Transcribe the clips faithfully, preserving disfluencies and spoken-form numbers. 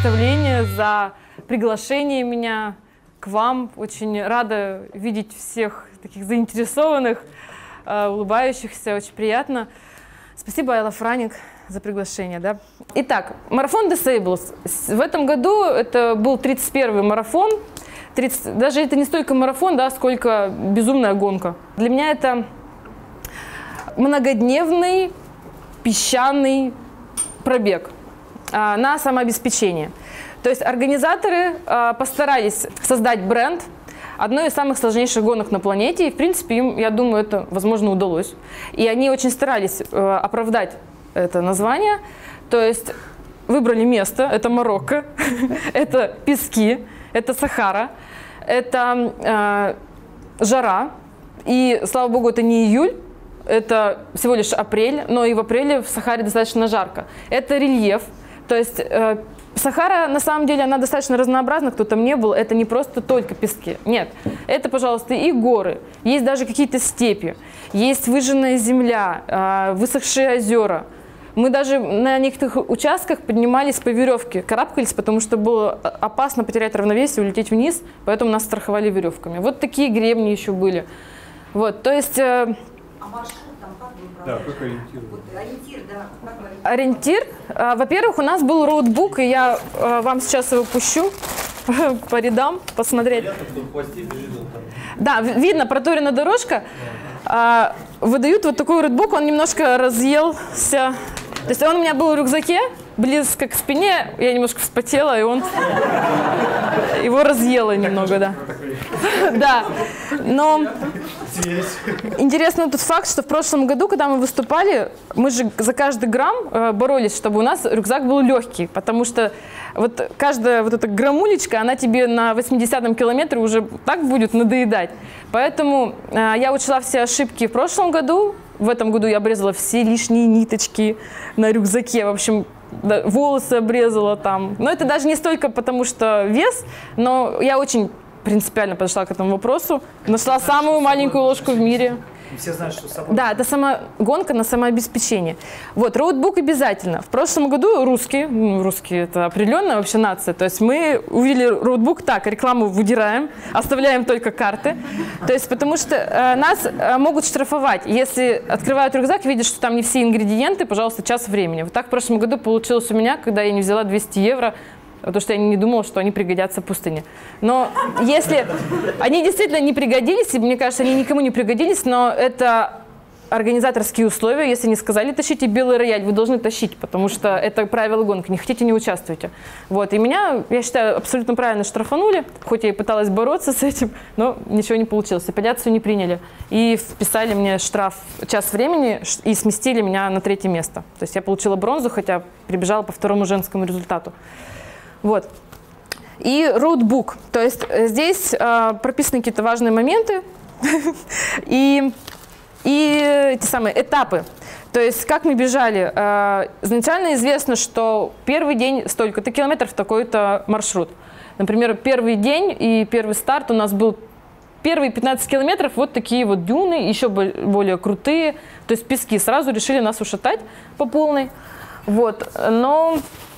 представление, за приглашение меня к вам. Очень рада видеть всех таких заинтересованных, улыбающихся, очень приятно. Спасибо, Айла Франик, за приглашение. Да? Итак, марафон Disables. В этом году это был тридцать первый марафон. тридцать, даже это не столько марафон, да, сколько безумная гонка. Для меня это многодневный песчаный пробег а, на самообеспечение. То есть организаторы а, постарались создать бренд одной из самых сложнейших гонок на планете, и в принципе им, я думаю, это возможно удалось. И они очень старались а, оправдать это название. То есть выбрали место, это Марокко, это пески, это Сахара, это э, жара, и, слава богу, это не июль, это всего лишь апрель, но и в апреле в Сахаре достаточно жарко. Это рельеф, то есть э, Сахара, на самом деле, она достаточно разнообразна, кто там не был, это не просто только пески, нет. Это, пожалуйста, и горы, есть даже какие-то степи, есть выжженная земля, э, высохшие озера. Мы даже на некоторых участках поднимались по веревке, карабкались, потому что было опасно потерять равновесие, улететь вниз, поэтому нас страховали веревками. Вот такие гребни еще были. Вот, то есть... Э, а маршрут там как выбрали? Да, как ориентир? Вот, ориентир, да. Как ориентир? Э, Во-первых, у нас был роутбук, и я э, вам сейчас его пущу по рядам, посмотреть. Да, видно, проторена дорожка. Э, выдают вот такой роутбук, он немножко разъелся. То есть он у меня был в рюкзаке, близко к спине, я немножко вспотела, и он его разъело немного, да. Да, но интересно тот факт, что в прошлом году, когда мы выступали, мы же за каждый грамм боролись, чтобы у нас рюкзак был легкий, потому что вот каждая вот эта граммулечка, она тебе на восьмидесятом километре уже так будет надоедать. Поэтому я учла все ошибки в прошлом году. В этом году я обрезала все лишние ниточки на рюкзаке, в общем, да, волосы обрезала там. Но это даже не столько потому, что вес, но я очень принципиально подошла к этому вопросу. Нашла самую маленькую ложку в мире. И все знают, что с собой... Да, это сама гонка на самообеспечение. Вот, роутбук обязательно. В прошлом году русские, ну, русские это определенная вообще нация, то есть мы увидели роутбук так, рекламу выдираем, оставляем только карты. То есть потому что э, нас э, могут штрафовать. Если открывают рюкзак, видят, что там не все ингредиенты, пожалуйста, час времени. Вот так в прошлом году получилось у меня, когда я не взяла двести евро, потому что я не думала, что они пригодятся в пустыне. Но если они действительно не пригодились, и мне кажется, они никому не пригодились, но это организаторские условия. Если не сказали тащите белый рояль, вы должны тащить, потому что это правила гонки. Не хотите, не участвуйте. Вот. И меня, я считаю, абсолютно правильно штрафанули, хоть я и пыталась бороться с этим, но ничего не получилось. Апелляцию не приняли. И вписали мне штраф час времени и сместили меня на третье место. То есть я получила бронзу, хотя прибежала по второму женскому результату. Вот. И роутбук, то есть здесь э, прописаны какие-то важные моменты и, и эти самые этапы. То есть как мы бежали, э, изначально известно, что первый день столько-то километров, такой-то маршрут. Например, первый день и первый старт у нас был первые пятнадцать километров, вот такие вот дюны, еще более крутые, то есть пески. Сразу решили нас ушатать по полной. Вот. Но...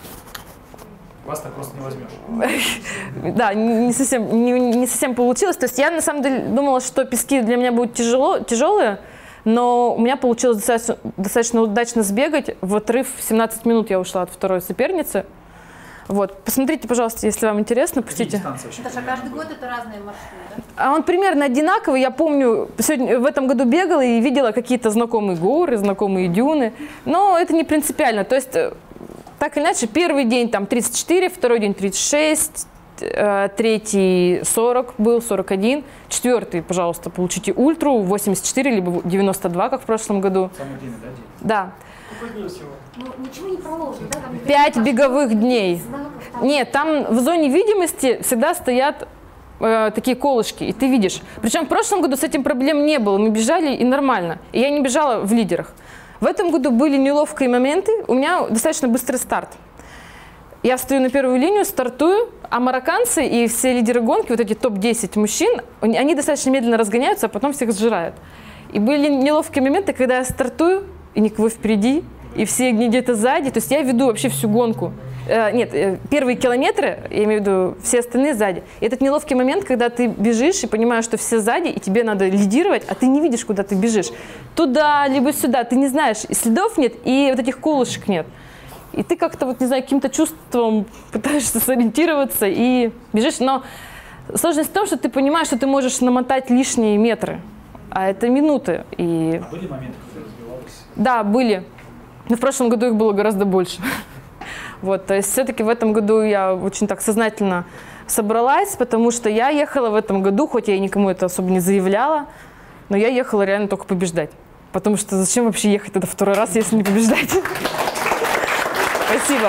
Вас так просто не возьмешь. Да, не совсем, не, не совсем получилось. То есть я на самом деле думала, что пески для меня будут тяжело, тяжелые, но у меня получилось достаточно, достаточно удачно сбегать. В отрыв семнадцать минут я ушла от второй соперницы. Вот. Посмотрите, пожалуйста, если вам интересно, пустите. Саша, каждый год это разные маршруты, да? А он примерно одинаковый. Я помню, сегодня, в этом году бегала и видела какие-то знакомые горы, знакомые дюны. Но это не принципиально. То есть... Так или иначе, первый день там тридцать четыре, второй день тридцать шесть, э, третий сорок был, сорок один, четвертый, пожалуйста, получите ультру, восемьдесят четыре, либо девяносто два, как в прошлом году. Самый длинный, да, день? Да. Какой день всего? Ну, ничего не проложено, да? Там Пять беговых дней. знаков, там... Нет, там в зоне видимости всегда стоят э, такие колышки, и ты видишь. Причем в прошлом году с этим проблем не было, мы бежали и нормально. И я не бежала в лидерах. В этом году были неловкие моменты, у меня достаточно быстрый старт. Я встаю на первую линию, стартую, а марокканцы и все лидеры гонки, вот эти топ десять мужчин, они достаточно медленно разгоняются, а потом всех сжирают. И были неловкие моменты, когда я стартую, и никого впереди, и все где-то сзади. То есть я веду вообще всю гонку. Э, нет, э, первые километры, я имею в виду, все остальные сзади. И этот неловкий момент, когда ты бежишь и понимаешь, что все сзади, и тебе надо лидировать, а ты не видишь, куда ты бежишь. Туда, либо сюда. Ты не знаешь, и следов нет, и вот этих колышек нет. И ты как-то, вот не знаю, каким-то чувством пытаешься сориентироваться и бежишь. Но сложность в том, что ты понимаешь, что ты можешь намотать лишние метры. А это минуты. И... А были моменты, когда разбивалась? Да, были. Но в прошлом году их было гораздо больше. Вот, то есть все-таки в этом году я очень так сознательно собралась, потому что я ехала в этом году, хоть я и никому это особо не заявляла, но я ехала реально только побеждать. Потому что зачем вообще ехать тогда второй раз, если не побеждать? Спасибо.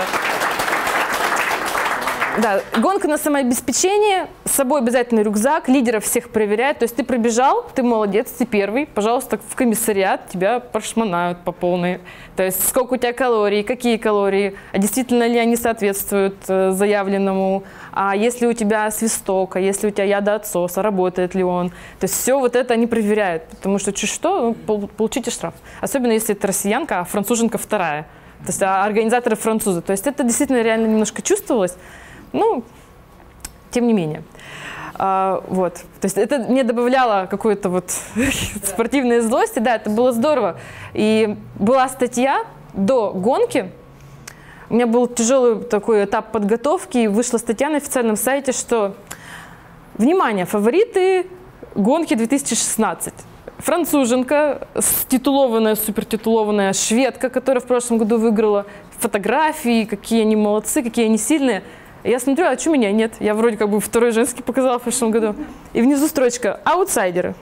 Да, гонка на самообеспечение, с собой обязательно рюкзак, лидеров всех проверяют. То есть ты пробежал, ты молодец, ты первый, пожалуйста, в комиссариат тебя прошмонают по полной. То есть сколько у тебя калорий, какие калории, а действительно ли они соответствуют э, заявленному, а если у тебя свисток, а если у тебя ядоотсос, а работает ли он. То есть все вот это они проверяют, потому что чуть что, ну, получите штраф. Особенно если это россиянка, а француженка вторая. То есть а организаторы французы. То есть это действительно реально немножко чувствовалось. Ну, тем не менее. А, вот. То есть это мне добавляло какой-то вот спортивной злости. Да, это было здорово. И была статья до гонки. У меня был тяжелый такой этап подготовки. И вышла статья на официальном сайте, что, внимание, фавориты гонки две тысячи шестнадцать. Француженка, титулованная, супертитулованная шведка, которая в прошлом году выиграла. Фотографии, какие они молодцы, какие они сильные. Я смотрю, а что меня нет? Я вроде как бы второй женский показала в прошлом году. И внизу строчка «Аутсайдеры».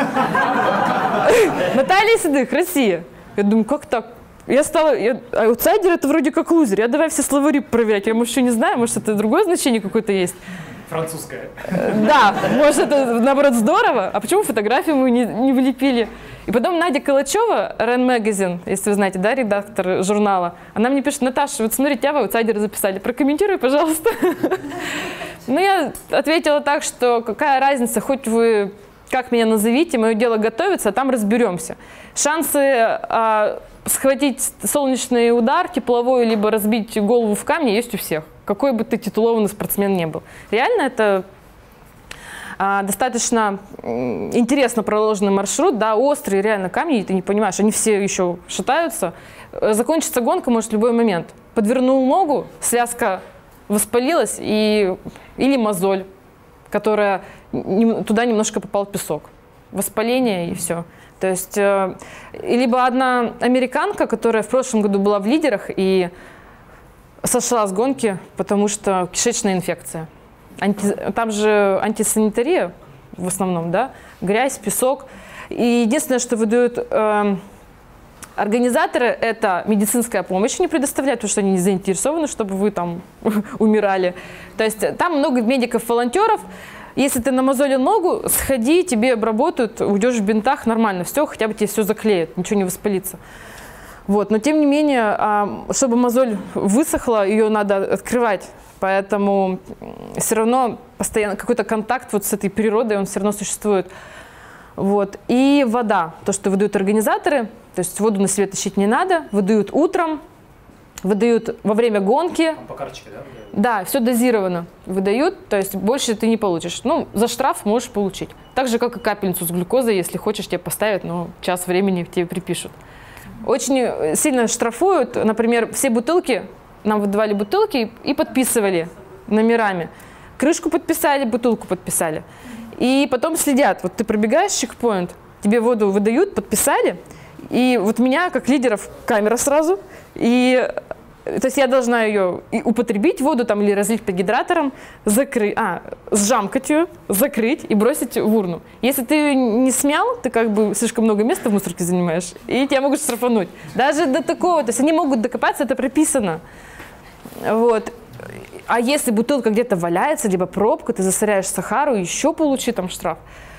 Наталья Седых, Россия. Я думаю, как так? Я стала... Я, аутсайдер — это вроде как лузер. Я давай все словари проверять. Я, может, еще не знаю, может, это другое значение какое-то есть. Французская. Да, может, это, наоборот, здорово. А почему фотографию мы не, не влепили? И потом Надя Калачева, Рен Magazine, если вы знаете, да, редактор журнала, она мне пишет: Наташа, вот смотри, тебя в аутсайдеры записали, прокомментируй, пожалуйста. Ну, я ответила так, что какая разница, хоть вы как меня назовите, мое дело готовиться, а там разберемся. Шансы а, схватить солнечный удар, тепловой, либо разбить голову в камни есть у всех. Какой бы ты титулованный спортсмен не был. Реально это а, достаточно интересно проложенный маршрут, да, острые реально камни, и ты не понимаешь, они все еще шатаются. Закончится гонка может в любой момент. Подвернул ногу, связка воспалилась, и, или мозоль, которая туда немножко попал песок. Воспаление и все. То есть, э, либо одна американка, которая в прошлом году была в лидерах и сошла с гонки, потому что кишечная инфекция. Анти, там же антисанитария в основном, да, грязь, песок. И единственное, что выдают э, организаторы, это медицинская помощь не предоставляют, потому что они не заинтересованы, чтобы вы там умирали. То есть там много медиков-волонтеров. Если ты намазолил ногу, сходи, тебе обработают, уйдешь в бинтах, нормально, все, хотя бы тебе все заклеят, ничего не воспалится. Вот. Но тем не менее, чтобы мозоль высохла, ее надо открывать. Поэтому все равно постоянно какой-то контакт вот с этой природой, он все равно существует. Вот. И вода, то, что выдают организаторы, то есть воду на себе тащить не надо, выдают утром, выдают во время гонки. По карточке, да? Да, все дозировано выдают, то есть больше ты не получишь. Ну, за штраф можешь получить. Так же, как и капельницу с глюкозой, если хочешь, тебе поставят, но час времени тебе припишут. Очень сильно штрафуют, например, все бутылки, нам выдавали бутылки и подписывали номерами. Крышку подписали, бутылку подписали. И потом следят, вот ты пробегаешь чекпоинт, тебе воду выдают, подписали, и вот меня, как лидеров, камера сразу, и... То есть я должна ее употребить, воду там, или разлить по гидраторам, закрыть, а, сжамкать ее, закрыть и бросить в урну. Если ты ее не смял, ты как бы слишком много места в мусорке занимаешь, и тебя могут штрафануть. Даже до такого, то есть они могут докопаться, это прописано. Вот. А если бутылка где-то валяется, либо пробка, ты засоряешь Сахару, еще получи там штраф.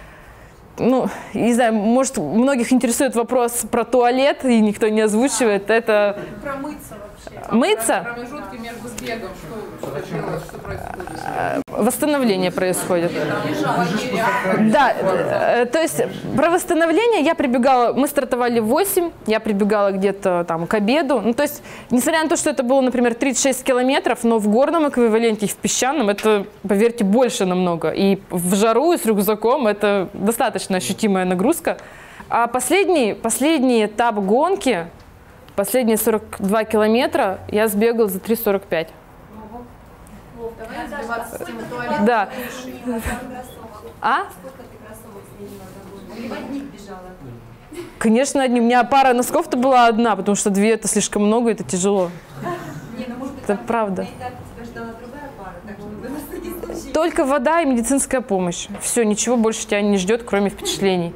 Ну, не знаю, может, многих интересует вопрос про туалет, и никто не озвучивает. Это... Промыться вообще. Мыться. Промежутки между бегом, что, что делать, что происходит? Восстановление происходит. Да, э, то есть про восстановление я прибегала, мы стартовали в восемь, я прибегала где-то там к обеду. Ну, то есть, несмотря на то, что это было, например, тридцать шесть километров, но в горном эквиваленте и в песчаном это, поверьте, больше намного. И в жару, и с рюкзаком это достаточно ощутимая нагрузка. А последний, последний этап гонки, последние сорок два километра, я сбегала за три сорок пять. Да. А? Конечно, одни. У меня пара носков-то была одна, потому что две это слишком много, это тяжело. Это правда. Только вода и медицинская помощь. Все, ничего больше тебя не ждет, кроме впечатлений.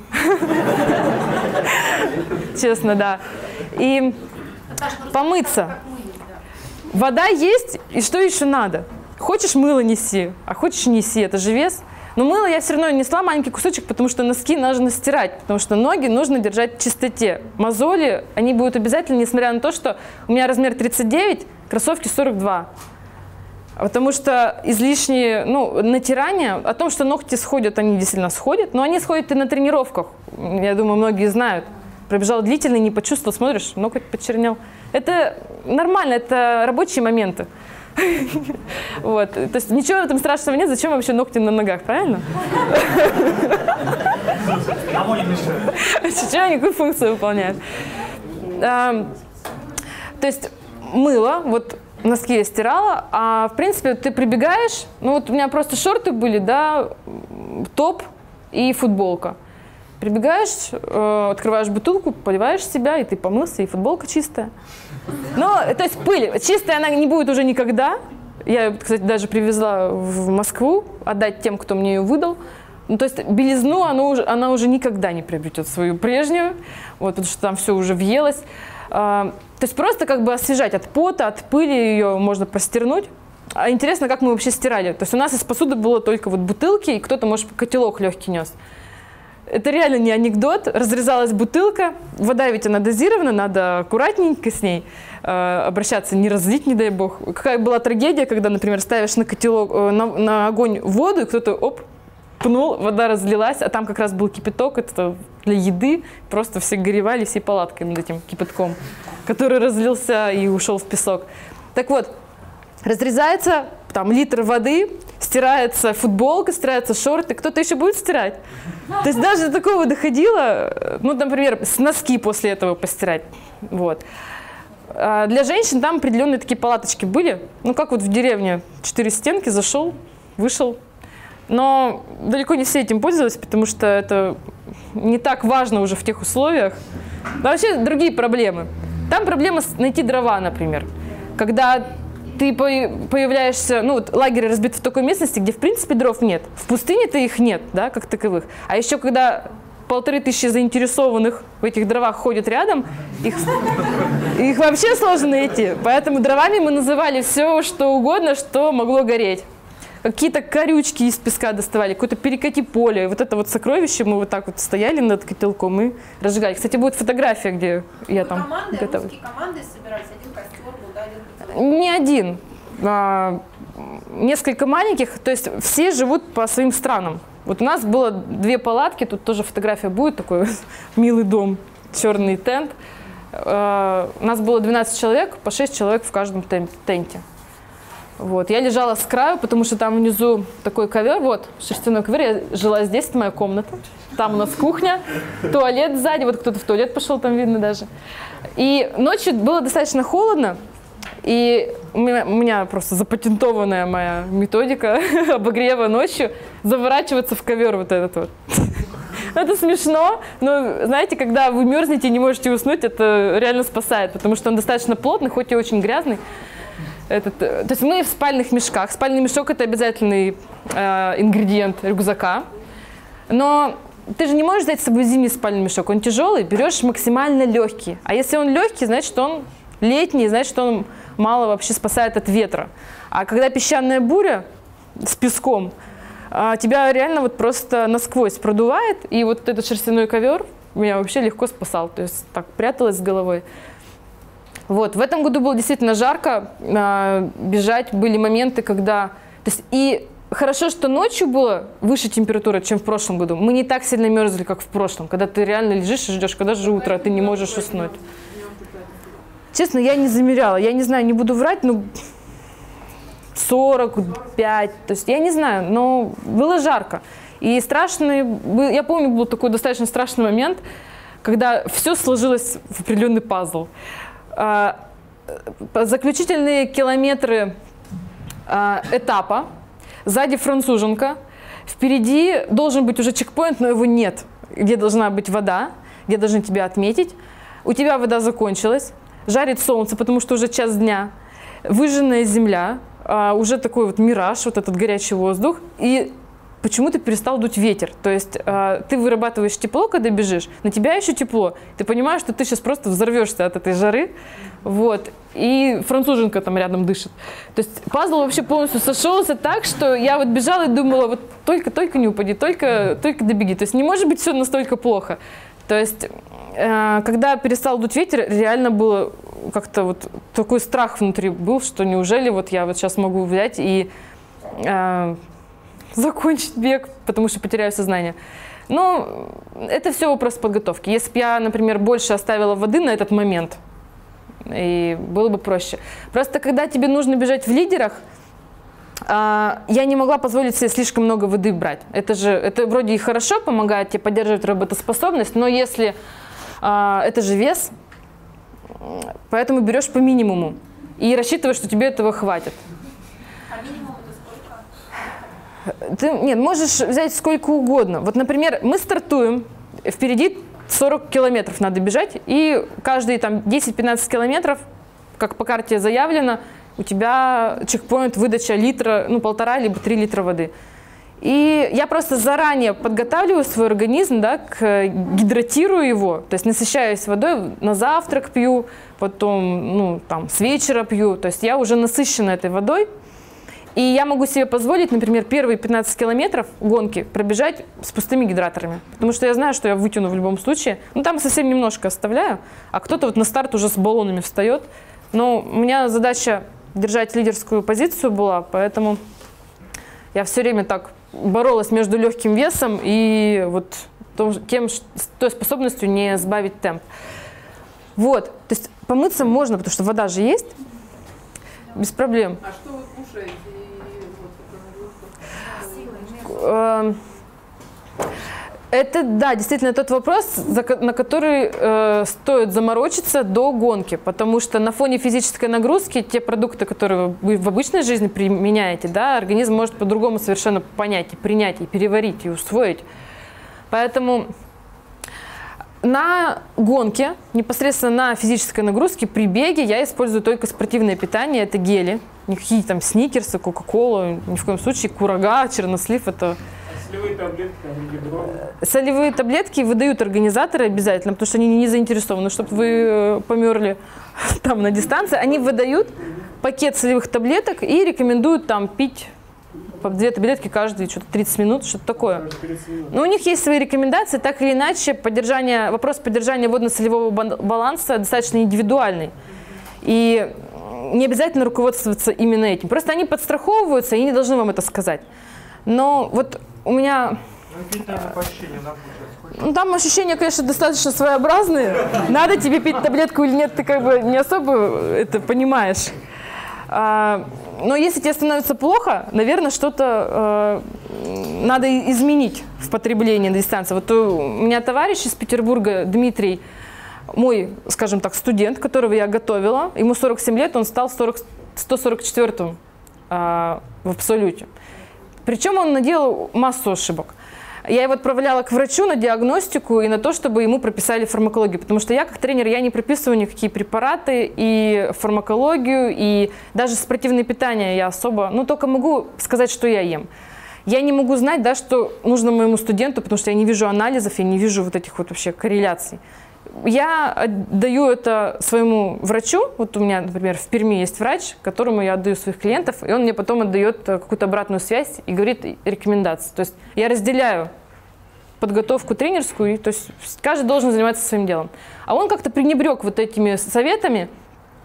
Честно, да. И помыться. Вода есть, и что еще надо? Хочешь, мыло неси, а хочешь, неси, это же вес. Но мыло я все равно несла маленький кусочек, потому что носки нужно стирать, потому что ноги нужно держать в чистоте. Мозоли, они будут обязательно, несмотря на то, что у меня размер тридцать девять, кроссовки сорок два. Потому что излишние, ну, натирания, о том, что ногти сходят, они действительно сходят, но они сходят и на тренировках. Я думаю, многие знают. Пробежал длительный, не почувствовал, смотришь, ноготь почернел. Это нормально, это рабочие моменты. Вот. То есть ничего в этом страшного нет, зачем вообще ногти на ногах, правильно? Кому не мешает? Чего они какую функцию выполняют? То есть мыло, вот носки я стирала, а в принципе ты прибегаешь, ну вот у меня просто шорты были, да, топ и футболка. Прибегаешь, э, открываешь бутылку, поливаешь себя, и ты помылся, и футболка чистая. Но, то есть пыль, чистая она не будет уже никогда. Я, кстати, даже привезла в Москву отдать тем, кто мне ее выдал. Ну, то есть белизну она уже, она уже никогда не приобретет свою прежнюю, вот, потому что там все уже въелось. А, то есть просто как бы освежать от пота, от пыли ее можно простернуть. А интересно, как мы вообще стирали. То есть у нас из посуды было только вот бутылки, и кто-то, может, котелок легкий нес. Это реально не анекдот. Разрезалась бутылка. Вода ведь она дозирована, надо аккуратненько с ней э, обращаться, не разлить, не дай бог. Какая была трагедия, когда, например, ставишь на котелок, э, на, на огонь воду, и кто-то, оп, пнул, вода разлилась, а там как раз был кипяток, это для еды. Просто все горевали всей палаткой над этим кипятком, который разлился и ушел в песок. Так вот, разрезается там литр воды, стирается футболка, стираются шорты. Кто-то еще будет стирать? То есть даже до такого доходило, ну, например, с носки после этого постирать. Вот. А для женщин там определенные такие палаточки были. Ну, как вот в деревне. Четыре стенки, зашел, вышел. Но далеко не все этим пользовались, потому что это не так важно уже в тех условиях. Вообще другие проблемы. Там проблема найти дрова, например. Когда ты появляешься, ну вот лагерь разбит в такой местности, где в принципе дров нет. В пустыне-то их нет, да, как таковых. А еще когда полторы тысячи заинтересованных в этих дровах ходят рядом, их, их вообще сложно найти. Поэтому дровами мы называли все, что угодно, что могло гореть. Какие-то корючки из песка доставали, какое-то перекати поле. И вот это вот сокровище, мы вот так вот стояли над котелком и разжигали. Кстати, будет фотография, где я там команды, готовлю. русские команды собирались, один костер был, да, один котелок. Не один. А, несколько маленьких, то есть все живут по своим странам. Вот у нас было две палатки, тут тоже фотография будет, такой милый дом, черный тент. А, у нас было двенадцать человек, по шесть человек в каждом тенте. Вот. Я лежала с краю, потому что там внизу такой ковер, вот, шерстяной ковер, я жила здесь, это моя комната. Там у нас кухня, туалет сзади, вот кто-то в туалет пошел, там видно даже. И ночью было достаточно холодно, и у меня, у меня просто запатентованная моя методика обогрева ночью, заворачиваться в ковер вот этот вот. Это смешно, но, знаете, когда вы мерзнете и не можете уснуть, это реально спасает, потому что он достаточно плотный, хоть и очень грязный. Этот, то есть мы в спальных мешках. Спальный мешок – это обязательный э, ингредиент рюкзака. Но ты же не можешь взять с собой зимний спальный мешок. Он тяжелый, берешь максимально легкий. А если он легкий, значит, он летний, значит, он мало вообще спасает от ветра. А когда песчаная буря с песком, э, тебя реально вот просто насквозь продувает. И вот этот шерстяной ковер меня вообще легко спасал. То есть так пряталась с головой. Вот, в этом году было действительно жарко, э, бежать были моменты, когда... То есть и хорошо, что ночью было выше температура, чем в прошлом году. Мы не так сильно мерзли, как в прошлом, когда ты реально лежишь и ждешь, когда же утро, а ты не можешь уснуть. Честно, я не замеряла, я не знаю, не буду врать, но сорок пять, то есть я не знаю, но было жарко. И страшный, я помню, был такой достаточно страшный момент, когда все сложилось в определенный пазл. Заключительные километры этапа, сзади француженка, впереди должен быть уже чекпоинт, но его нет, где должна быть вода, где должны тебя отметить. У тебя вода закончилась, жарит солнце, потому что уже час дня, выжженная земля, уже такой вот мираж, вот этот горячий воздух, и почему-то перестал дуть ветер. То есть э, ты вырабатываешь тепло, когда бежишь, на тебя еще тепло. Ты понимаешь, что ты сейчас просто взорвешься от этой жары. Вот. И француженка там рядом дышит. То есть пазл вообще полностью сошелся так, что я вот бежала и думала, вот только-только не упади, только, только добеги. То есть не может быть все настолько плохо. То есть э, когда перестал дуть ветер, реально было как-то вот такой страх внутри был, что неужели вот я вот сейчас могу взять и... Э, закончить бег, потому что потеряю сознание. Но это все вопрос подготовки. Если бы я, например, больше оставила воды на этот момент, и было бы проще. Просто когда тебе нужно бежать в лидерах, я не могла позволить себе слишком много воды брать. Это же это вроде и хорошо, помогает тебе поддерживать работоспособность, но если это же вес, поэтому берешь по минимуму и рассчитываешь, что тебе этого хватит. Ты, нет, можешь взять сколько угодно. Вот, например, мы стартуем, впереди сорок километров надо бежать, и каждые там десять-пятнадцать километров, как по карте заявлено, у тебя чекпоинт, выдача литра, ну, полтора, либо три литра воды. И я просто заранее подготавливаю свой организм, да, к, гидратирую его, то есть насыщаюсь водой, на завтрак пью, потом, ну, там, с вечера пью, то есть я уже насыщена этой водой. И я могу себе позволить, например, первые пятнадцать километров гонки пробежать с пустыми гидраторами. Потому что я знаю, что я вытяну в любом случае. Ну, там совсем немножко оставляю, а кто-то вот на старт уже с баллонами встает. Но у меня задача держать лидерскую позицию была, поэтому я все время так боролась между легким весом и вот тем, той способностью не сбавить темп. Вот, то есть помыться можно, потому что вода же есть, без проблем. А что вы кушаете? Это, да, действительно тот вопрос, на который э, стоит заморочиться до гонки, потому что на фоне физической нагрузки те продукты, которые вы в обычной жизни применяете, да, организм может по-другому совершенно понять, и принять, и переварить, и усвоить. Поэтому на гонке, непосредственно на физической нагрузке, при беге я использую только спортивное питание, это гели. Никакие там сникерсы, кока-колу, ни в коем случае, курага, чернослив, это... Солевые таблетки, ядро. Солевые таблетки выдают организаторы обязательно, потому что они не заинтересованы, чтобы вы померли там на дистанции. Они выдают пакет солевых таблеток и рекомендуют там пить по две таблетки каждые что-то тридцать минут, что-то такое. Но у них есть свои рекомендации, так или иначе, поддержание, вопрос поддержания водно-солевого баланса достаточно индивидуальный. И не обязательно руководствоваться именно этим. Просто они подстраховываются и не должны вам это сказать. Но вот у меня... Ну, там ощущения, конечно, достаточно своеобразные. Надо тебе пить таблетку или нет, ты как бы не особо это понимаешь. А, но если тебе становится плохо, наверное, что-то э, надо изменить в потреблении на дистанции. Вот у меня товарищ из Петербурга, Дмитрий, мой, скажем так, студент, которого я готовила, ему сорок семь лет, он стал сто сорок четвёртым э, в абсолюте. Причем он наделал массу ошибок. Я его отправляла к врачу на диагностику и на то, чтобы ему прописали фармакологию. Потому что я, как тренер, я не прописываю никакие препараты и фармакологию, и даже спортивное питание я особо... Ну, только могу сказать, что я ем. Я не могу знать, да, что нужно моему студенту, потому что я не вижу анализов, я не вижу вот этих вот вообще корреляций. Я отдаю это своему врачу. Вот у меня, например, в Перми есть врач, которому я отдаю своих клиентов, и он мне потом отдает какую-то обратную связь и говорит рекомендации. То есть я разделяю подготовку тренерскую, и, то есть каждый должен заниматься своим делом. А он как-то пренебрег вот этими советами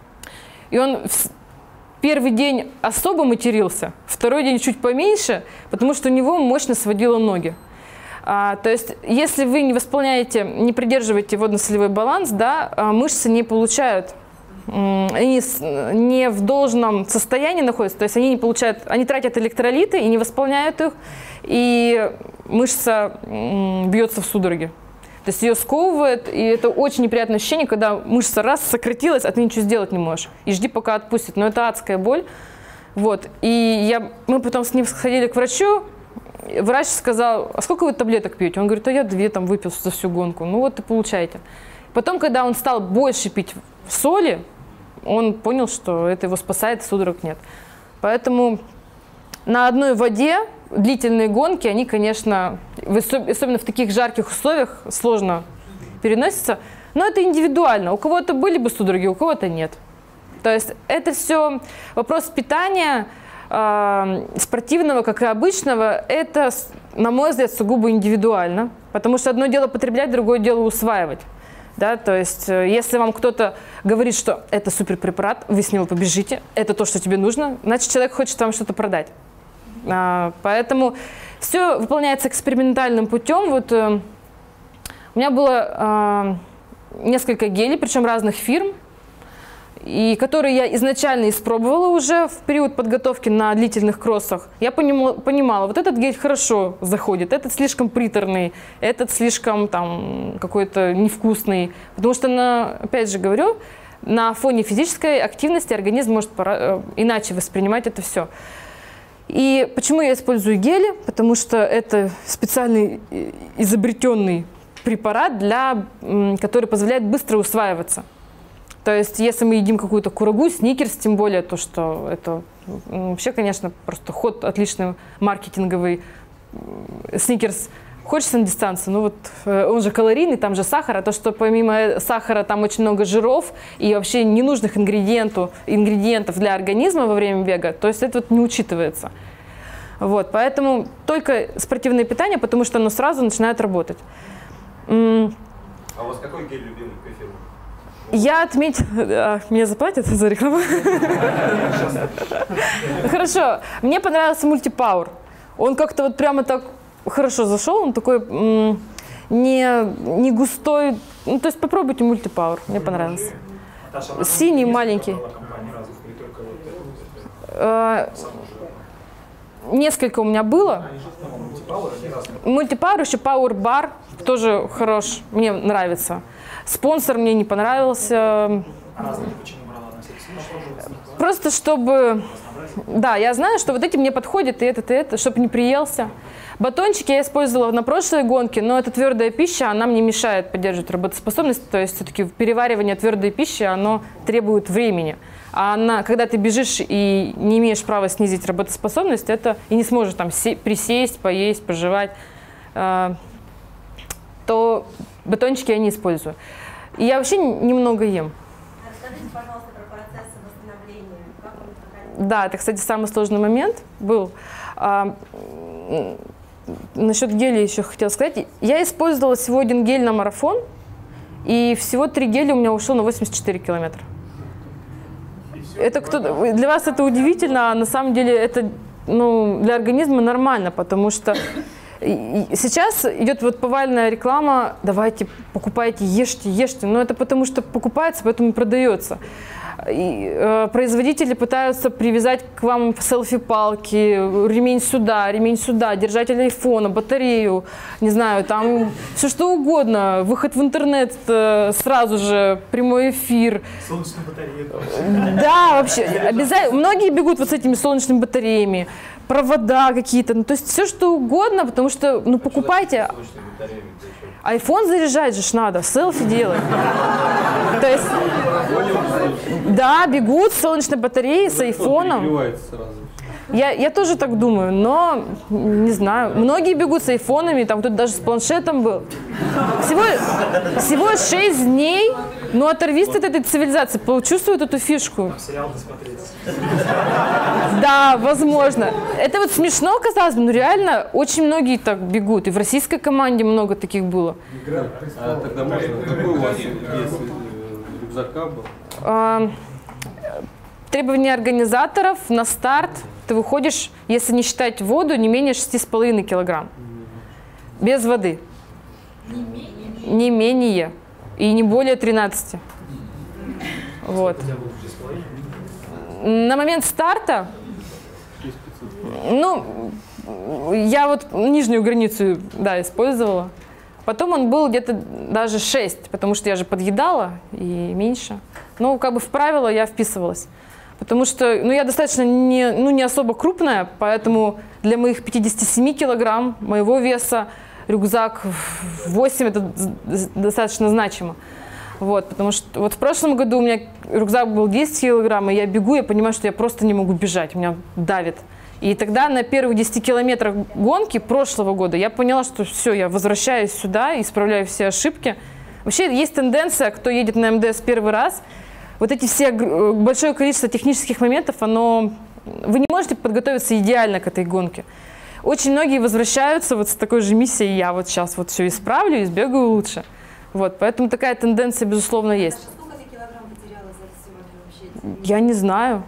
И он в первый день особо матерился, второй день чуть поменьше, потому что у него мощно сводило ноги. А, то есть, если вы не восполняете, не придерживаете водно-солевой баланс, да, мышцы не получают, они не в должном состоянии находятся, то есть они не получают, они тратят электролиты и не восполняют их, и мышца бьется в судороге. То есть ее сковывает, и это очень неприятное ощущение, когда мышца раз сократилась, а ты ничего сделать не можешь. И жди, пока отпустит. Но это адская боль. Вот. И я, мы потом с ним сходили к врачу. Врач сказал: а сколько вы таблеток пьете? Он говорит: а я две там выпил за всю гонку. Ну вот и получаете. Потом, когда он стал больше пить соли, он понял, что это его спасает, судорог нет. Поэтому на одной воде длительные гонки, они, конечно, особенно в таких жарких условиях, сложно переносятся. Но это индивидуально. У кого-то были бы судороги, у кого-то нет. То есть это все вопрос питания, спортивного, как и обычного, это, на мой взгляд, сугубо индивидуально, потому что одно дело потреблять, другое дело усваивать. Да, то есть, если вам кто-то говорит, что это суперпрепарат, вы с него побежите, это то, что тебе нужно, значит, человек хочет вам что-то продать. А, поэтому все выполняется экспериментальным путем. Вот, э, у меня было э, несколько гелей, причем разных фирм, и которые я изначально испробовала уже в период подготовки на длительных кроссах. Я понимала, понимала, вот этот гель хорошо заходит, этот слишком приторный, этот слишком там какой-то невкусный. Потому что, на, опять же говорю, на фоне физической активности организм может пора, иначе воспринимать это все. И почему я использую гели? Потому что это специальный изобретенный препарат, для, который позволяет быстро усваиваться. То есть, если мы едим какую-то курагу, сникерс, тем более, то что это вообще, конечно, просто ход отличный маркетинговый. Сникерс хочется на дистанции, ну вот он же калорийный, там же сахар, а то, что помимо сахара там очень много жиров и вообще ненужных ингредиентов, ингредиентов для организма во время бега, то есть это вот не учитывается. Вот, поэтому только спортивное питание, потому что оно сразу начинает работать. А у вас какой гель любимый по эфиру? Я отметила... Мне заплатят за рекламу? Хорошо. Мне понравился мультипауэр. Он как-то вот прямо так хорошо зашел. Он такой не, не густой. Ну, то есть попробуйте мультипауэр. Мне понравился. Синий, маленький. Несколько у меня было. Мультипауэр, еще пауэр-бар. Тоже хорош. Мне нравится. Спонсор мне не понравился. Просто чтобы... Да, я знаю, что вот эти мне подходят, и этот, и это, чтобы не приелся. Батончики я использовала на прошлой гонке, но это твердая пища, она мне мешает поддерживать работоспособность. То есть все-таки переваривание твердой пищи, оно требует времени. А она, когда ты бежишь и не имеешь права снизить работоспособность, это и не сможешь там присесть, поесть, пожевать, э, то батончики я не использую. И я вообще немного ем. Расскажите, пожалуйста, про процесс восстановления. Как он проходил? Да, это, кстати, самый сложный момент был. А, насчет геля еще хотела сказать. Я использовала всего один гель на марафон, и всего три геля у меня ушло на восемьдесят четыре километра. Это кто, для вас это удивительно, а на самом деле это, ну, для организма нормально, потому что сейчас идет вот повальная реклама: давайте, покупайте, ешьте, ешьте. Но это потому что покупается, поэтому продается. И, э, производители пытаются привязать к вам селфи-палки, ремень сюда, ремень сюда, держатель айфона, батарею, не знаю, там все что угодно. Выход в интернет, э, сразу же прямой эфир. Солнечная батарея. Да, вообще. Обязательно. Многие бегут вот с этими солнечными батареями, провода какие-то, ну то есть все что угодно, потому что, ну покупайте. Айфон заряжать же ж надо, селфи делать. То есть, да, бегут с солнечной батареей, с айфоном. Я, я тоже так думаю, но не знаю. Многие бегут с айфонами, там кто-то даже с планшетом был. Всего, всего шесть дней, ну оторвись от этой цивилизации, почувствуют эту фишку. Сериал посмотреть. Да, возможно. Это вот смешно казалось бы, но реально очень многие так бегут. И в российской команде много таких было. А тогда можно, какой у вас есть рюкзака был? А, Требования организаторов на старт ты выходишь, если не считать воду, не менее шести с половиной килограмм. Без воды. Не менее. И не более тринадцати. Вот. На момент старта, ну, я вот нижнюю границу, да, использовала. Потом он был где-то даже шесть, потому что я же подъедала и меньше. Ну, как бы в правила я вписывалась. Потому что, ну, я достаточно не, ну, не особо крупная, поэтому для моих пятидесяти семи килограмм моего веса рюкзак восемь это достаточно значимо. Вот, потому что вот в прошлом году у меня рюкзак был десять килограмм, и я бегу, я понимаю, что я просто не могу бежать, меня давит. И тогда на первых десяти километрах гонки прошлого года я поняла, что все, я возвращаюсь сюда, исправляю все ошибки. Вообще есть тенденция, кто едет на эм дэ эс первый раз, вот эти все большое количество технических моментов, оно, вы не можете подготовиться идеально к этой гонке. Очень многие возвращаются вот с такой же миссией, я вот сейчас вот все исправлю и сбегаю лучше. Вот, поэтому такая тенденция, безусловно, есть. Саша, сколько ты килограмм потеряла за сегодня вообще? Я не знаю.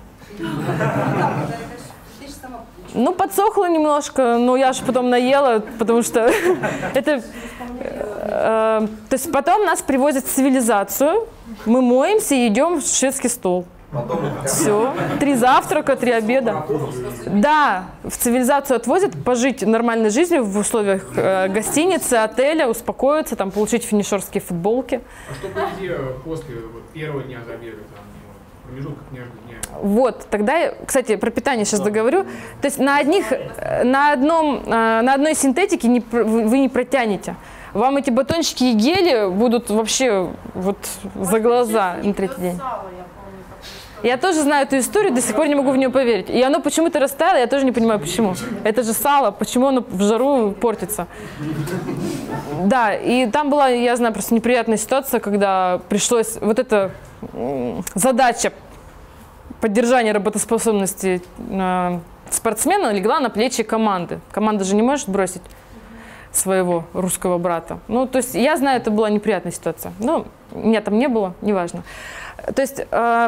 Ну, подсохло немножко, но я же потом наела, потому что это... То есть потом нас привозят в цивилизацию, мы моемся и идем в шведский стол. Все. Три завтрака, три обеда. Да, в цивилизацию отвозят пожить нормальной жизнью в условиях э, гостиницы, отеля, успокоиться, там, получить финишерские футболки. А что по идее после вот, первого дня забега, там, промежуток между днями? Вот, тогда, кстати, про питание сейчас договорю. То есть на одних, на одном, на одной синтетике не, вы не протянете. Вам эти батончики и гели будут вообще вот за глаза на третий день. Я тоже знаю эту историю, до сих пор не могу в нее поверить. И оно почему-то растаяло, я тоже не понимаю, почему. Это же сало, почему оно в жару портится. Да, и там была, я знаю, просто неприятная ситуация, когда пришлось вот эта задача поддержания работоспособности спортсмена легла на плечи команды. Команда же не может бросить своего русского брата. Ну, то есть я знаю, это была неприятная ситуация. Ну, меня там не было, неважно. То есть...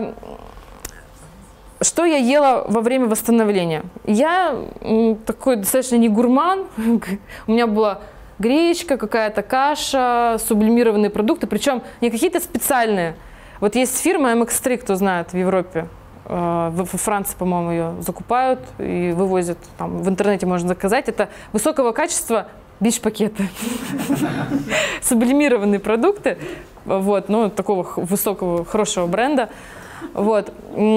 Что я ела во время восстановления? Я такой достаточно не гурман. У меня была гречка, какая-то каша, сублимированные продукты, причем не какие-то специальные. Вот есть фирма эм икс три, кто знает, в Европе. Во Франции, по-моему, ее закупают и вывозят. Там, в интернете можно заказать. Это высокого качества бич-пакеты. Сублимированные продукты. Вот, ну, такого высокого, хорошего бренда. Вот.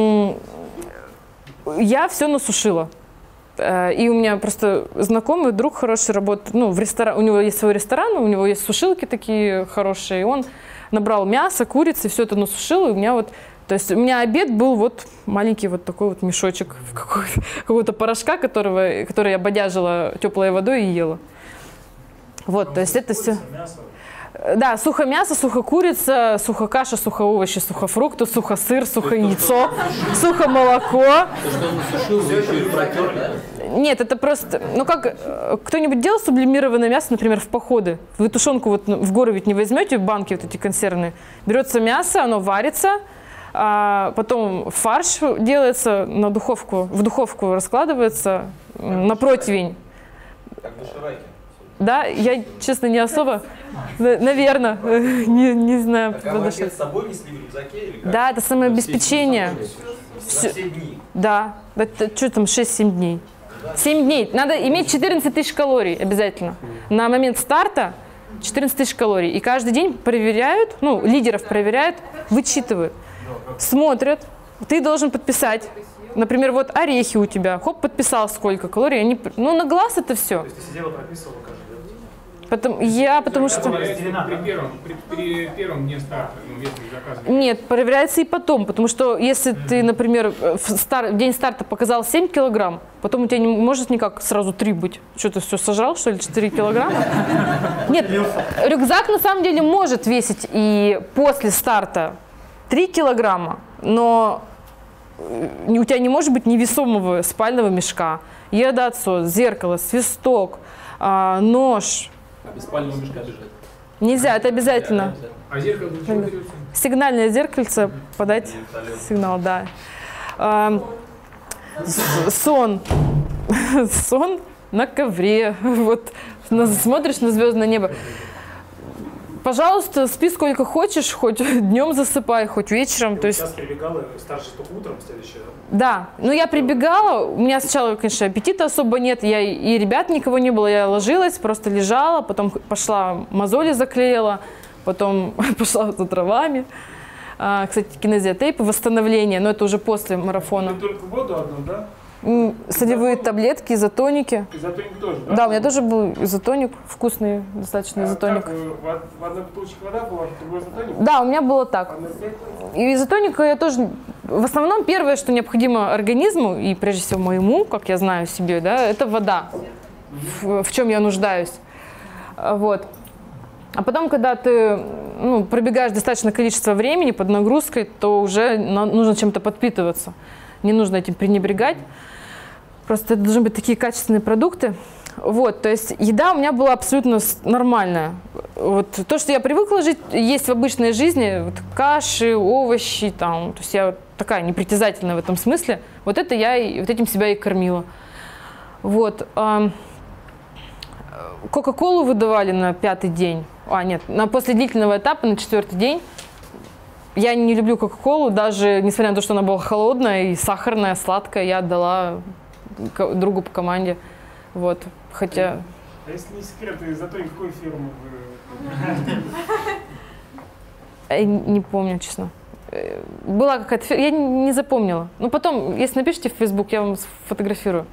Я все насушила. И у меня просто знакомый друг хороший работает, ну, в ресторан, у него есть свой ресторан, у него есть сушилки такие хорошие, и он набрал мясо, курицы, все это насушил, и у меня вот, то есть у меня обед был вот маленький вот такой вот мешочек какого-то порошка, которого, который я бодяжила теплой водой и ела. Вот, то есть это все... Да, сухо мясо, сухо курица, сухо каша, сухо овощи, сухо фрукты, сухо сыр, сухо яйцо, сухо молоко. Нет, это просто, ну как, кто-нибудь делал сублимированное мясо, например, в походы? Вы тушенку вот в горы ведь не возьмете, банки вот эти консервные. Берется мясо, оно варится, а потом фарш делается на духовку, в духовку раскладывается на противень. Как дошираки. Да, я, честно, не особо, наверное, не, не знаю. Так, а вы с собой несли в рюкзаке или как? Да, это самообеспечение. Все, все дни? Да, это что там, шесть-семь дней. семь дней. Надо иметь четырнадцать тысяч калорий обязательно. На момент старта четырнадцать тысяч калорий. И каждый день проверяют, ну, лидеров проверяют, вычитывают, смотрят. Ты должен подписать. Например, вот орехи у тебя, хоп, подписал сколько калорий, они, ну, на глаз это все. То есть ты сидела, прописывала каждый день? Потом, я, потому что... При первом, при, при первом дне старта, ну, если заказывать. Нет, проверяется и потом, потому что если ты, например, в, стар... в день старта показал семь килограмм, потом у тебя не может никак сразу три быть. Что, ты все сожрал, что ли, четыре килограмма? Нет, рюкзак на самом деле может весить и после старта три килограмма, но у тебя не может быть невесомого спального мешка, едоотсос, зеркало, свисток, нож. А без спального мешка бежать? Нельзя, это обязательно. А зеркало для чего берется? Сигнальное зеркальце, подать сигнал, да. А, сон. Сон на ковре. Вот смотришь на звездное небо. Пожалуйста, спи сколько хочешь, хоть днем засыпай, хоть вечером. То есть... Сейчас прибегала, старше только утром, следующее, да? Да, ну я прибегала, у меня сначала, конечно, аппетита особо нет, я и ребят никого не было, я ложилась, просто лежала, потом пошла мозоли заклеила, потом пошла за травами. А, кстати, кинезиотейп, восстановление, но это уже после марафона. Ты только воду одну, да? Солевые таблетки, изотоники. Изотоник тоже, да? Да, у меня тоже был изотоник, вкусный достаточно а изотоник. Как, в, в одной бутылочке вода была, в другой изотоник? Да, у меня было так. И изотоника я тоже... В основном первое, что необходимо организму, и прежде всего моему, как я знаю себе, да, это вода, в, в чем я нуждаюсь. Вот. А потом, когда ты ну, пробегаешь достаточное количество времени под нагрузкой, то уже нужно чем-то подпитываться. Не нужно этим пренебрегать. Просто это должны быть такие качественные продукты. Вот, то есть еда у меня была абсолютно нормальная. Вот, то, что я привыкла жить, есть в обычной жизни, вот, каши, овощи, там, то есть я такая непритязательная в этом смысле. Вот это я, и, вот этим себя и кормила. Вот. Кока-колу выдавали на пятый день. А, нет, на, после длительного этапа, на четвертый день. Я не люблю кока-колу, даже несмотря на то, что она была холодная и сахарная, сладкая, я отдала другу по команде. Вот, хотя... А если не секрет, изотоник какой фирмы вы... Я не помню, честно. Была какая-то фирма, я не запомнила. Ну, потом, если напишите в Facebook, я вам сфотографирую.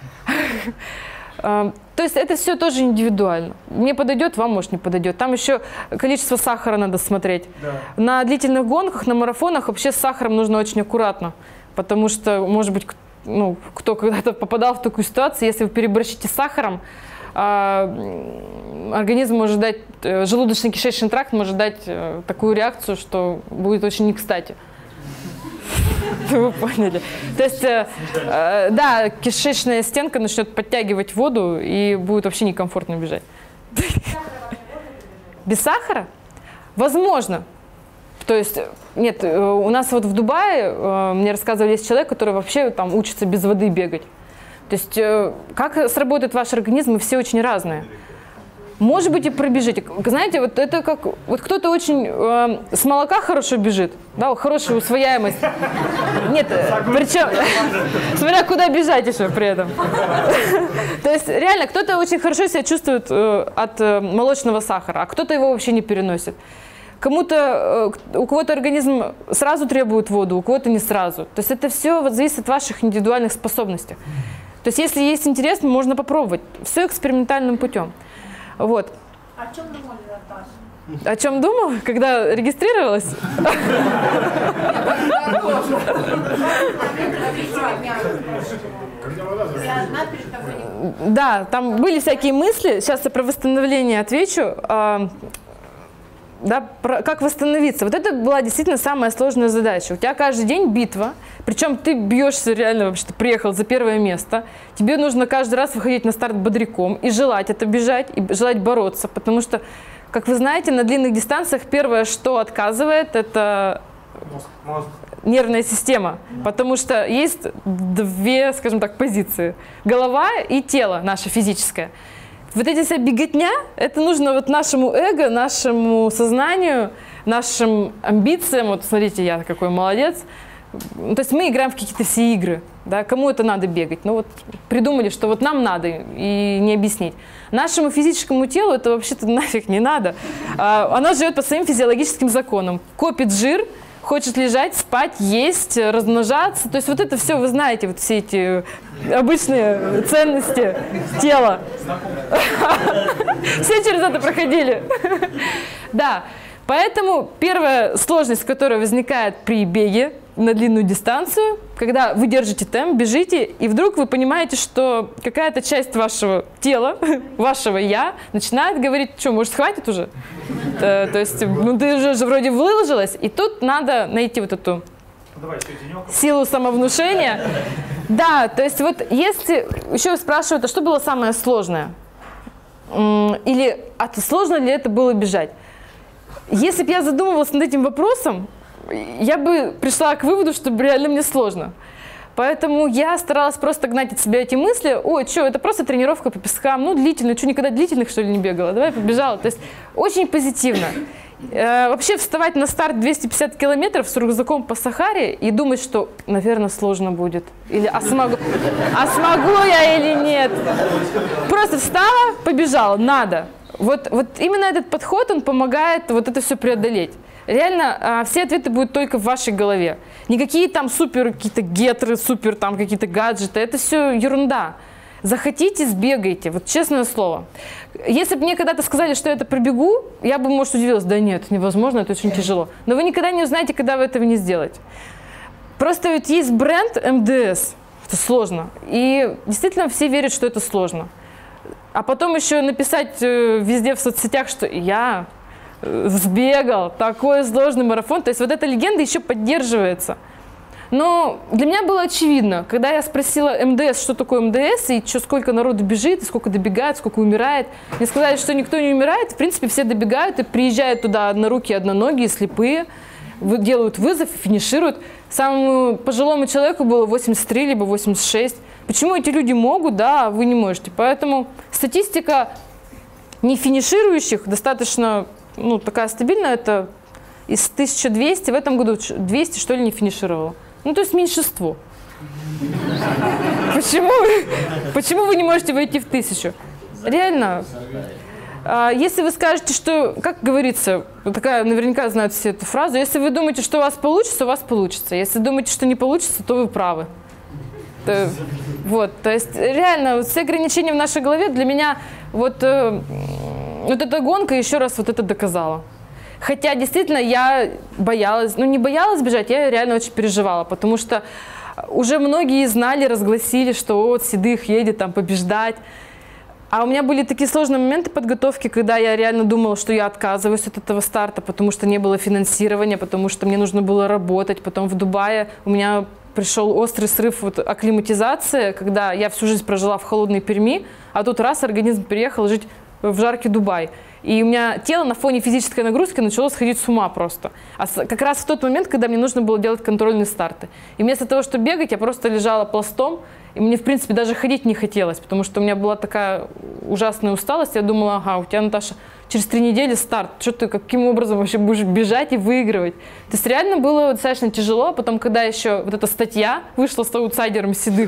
То есть это все тоже индивидуально. Мне подойдет, вам, может, не подойдет. Там еще количество сахара надо смотреть. Да. На длительных гонках, на марафонах вообще с сахаром нужно очень аккуратно. Потому что, может быть, ну, кто когда-то попадал в такую ситуацию, если вы переборщите с сахаром, организм может дать, желудочно-кишечный тракт может дать такую реакцию, что будет очень не кстати. Вы поняли. То есть, э, э, да, кишечная стенка начнет подтягивать воду и будет вообще некомфортно бежать. Без сахара? Возможно. То есть, нет, у нас вот в Дубае, э, мне рассказывали, есть человек, который вообще там учится без воды бегать. То есть, э, как сработает ваш организм, мы все очень разные. Может быть, и пробежите. Знаете, вот это как... Вот кто-то очень э, с молока хорошо бежит, да, хорошая усвояемость. Нет, причем... Смотря куда бежать еще при этом. То есть, реально, кто-то очень хорошо себя чувствует э, от э, молочного сахара, а кто-то его вообще не переносит. Кому-то, э, у кого-то организм сразу требует воду, у кого-то не сразу. То есть, это все вот зависит от ваших индивидуальных способностей. То есть, если есть интерес, можно попробовать. Все экспериментальным путем. Вот. О чем думали, Наташа? О чем думала, когда регистрировалась? Да, там были всякие мысли. Сейчас я про восстановление отвечу. Да, про, как восстановиться. Вот это была действительно самая сложная задача. У тебя каждый день битва, причем ты бьешься реально, вообще-то приехал за первое место. Тебе нужно каждый раз выходить на старт бодряком и желать это бежать, и желать бороться, потому что, как вы знаете, на длинных дистанциях первое, что отказывает, это мозг. Мозг. Нервная система, потому что есть две, скажем так, позиции. Голова и тело наше физическое. Вот эти вся беготня, это нужно вот нашему эго, нашему сознанию, нашим амбициям. Вот смотрите, я какой молодец. То есть мы играем в какие-то все игры. Да? Кому это надо бегать? Ну вот придумали, что вот нам надо, и не объяснить. Нашему физическому телу это вообще-то нафиг не надо. Оно живет по своим физиологическим законам. Копит жир, хочет лежать, спать, есть, размножаться. То есть вот это все, вы знаете, вот все эти обычные ценности тела. Все через это проходили. Да, поэтому первая сложность, которая возникает при беге на длинную дистанцию, когда вы держите темп, бежите, и вдруг вы понимаете, что какая-то часть вашего тела, вашего «я» начинает говорить, что, может, хватит уже? То, то есть, ну, ты уже вроде выложилась, и тут надо найти вот эту Давай, силу самовнушения. Да, то есть вот если еще спрашивают, а что было самое сложное? Или а сложно ли это было бежать? Если бы я задумывалась над этим вопросом, я бы пришла к выводу, что реально мне сложно. Поэтому я старалась просто гнать от себя эти мысли. Ой, что, это просто тренировка по пескам, ну, длительная, что, никогда длительных, что ли, не бегала? Давай, побежала. То есть очень позитивно. Э, вообще вставать на старт двести пятьдесят километров с рюкзаком по Сахаре и думать, что, наверное, сложно будет. Или, а смогу, а смогу я или нет? Просто встала, побежала, надо. Вот, вот именно этот подход, он помогает вот это все преодолеть. Реально, э, все ответы будут только в вашей голове. Никакие там супер какие-то гетры, супер там какие-то гаджеты, это все ерунда. Захотите, сбегайте, вот честное слово. Если бы мне когда-то сказали, что я это пробегу, я бы, может, удивилась, да нет, невозможно, это очень тяжело. Но вы никогда не узнаете, когда вы этого не сделаете. Просто ведь есть бренд эм дэ эс, это сложно, и действительно все верят, что это сложно. А потом еще написать везде в соцсетях, что я сбегал, такой сложный марафон, то есть вот эта легенда еще поддерживается. Но для меня было очевидно, когда я спросила эм дэ эс, что такое эм дэ эс, и что, сколько народу бежит, и сколько добегает, сколько умирает. Мне сказали, что никто не умирает, в принципе, все добегают и приезжают туда однорукие, одноногие, слепые, делают вызов и финишируют. Самому пожилому человеку было восемьдесят три, либо восемьдесят шесть. Почему эти люди могут, да, а вы не можете? Поэтому статистика не финиширующих достаточно, ну, такая стабильная, это из тысячи двухсот, в этом году двести, что ли, не финишировало. Ну, то есть меньшинство. Почему, почему вы не можете войти в тысячу? Реально. Если вы скажете, что, как говорится, такая, наверняка знают все эту фразу, если вы думаете, что у вас получится, у вас получится. Если думаете, что не получится, то вы правы. То, вот, то есть реально, вот все ограничения в нашей голове для меня, вот, э, вот эта гонка еще раз вот это доказала. Хотя, действительно, я боялась, ну не боялась бежать, я реально очень переживала, потому что уже многие знали, разгласили, что вот Седых едет там побеждать. А у меня были такие сложные моменты подготовки, когда я реально думала, что я отказываюсь от этого старта, потому что не было финансирования, потому что мне нужно было работать. Потом в Дубае у меня пришел острый срыв вот, акклиматизации, когда я всю жизнь прожила в холодной Перми, а тут раз организм переехал жить в жаркий Дубай. И у меня тело на фоне физической нагрузки начало сходить с ума просто. А как раз в тот момент, когда мне нужно было делать контрольные старты. И вместо того, чтобы бегать, я просто лежала пластом. И мне, в принципе, даже ходить не хотелось, потому что у меня была такая ужасная усталость. Я думала, ага, у тебя, Наташа, через три недели старт. Что ты, каким образом вообще будешь бежать и выигрывать? То есть реально было достаточно тяжело. Потом, когда еще вот эта статья вышла с аутсайдером Седых,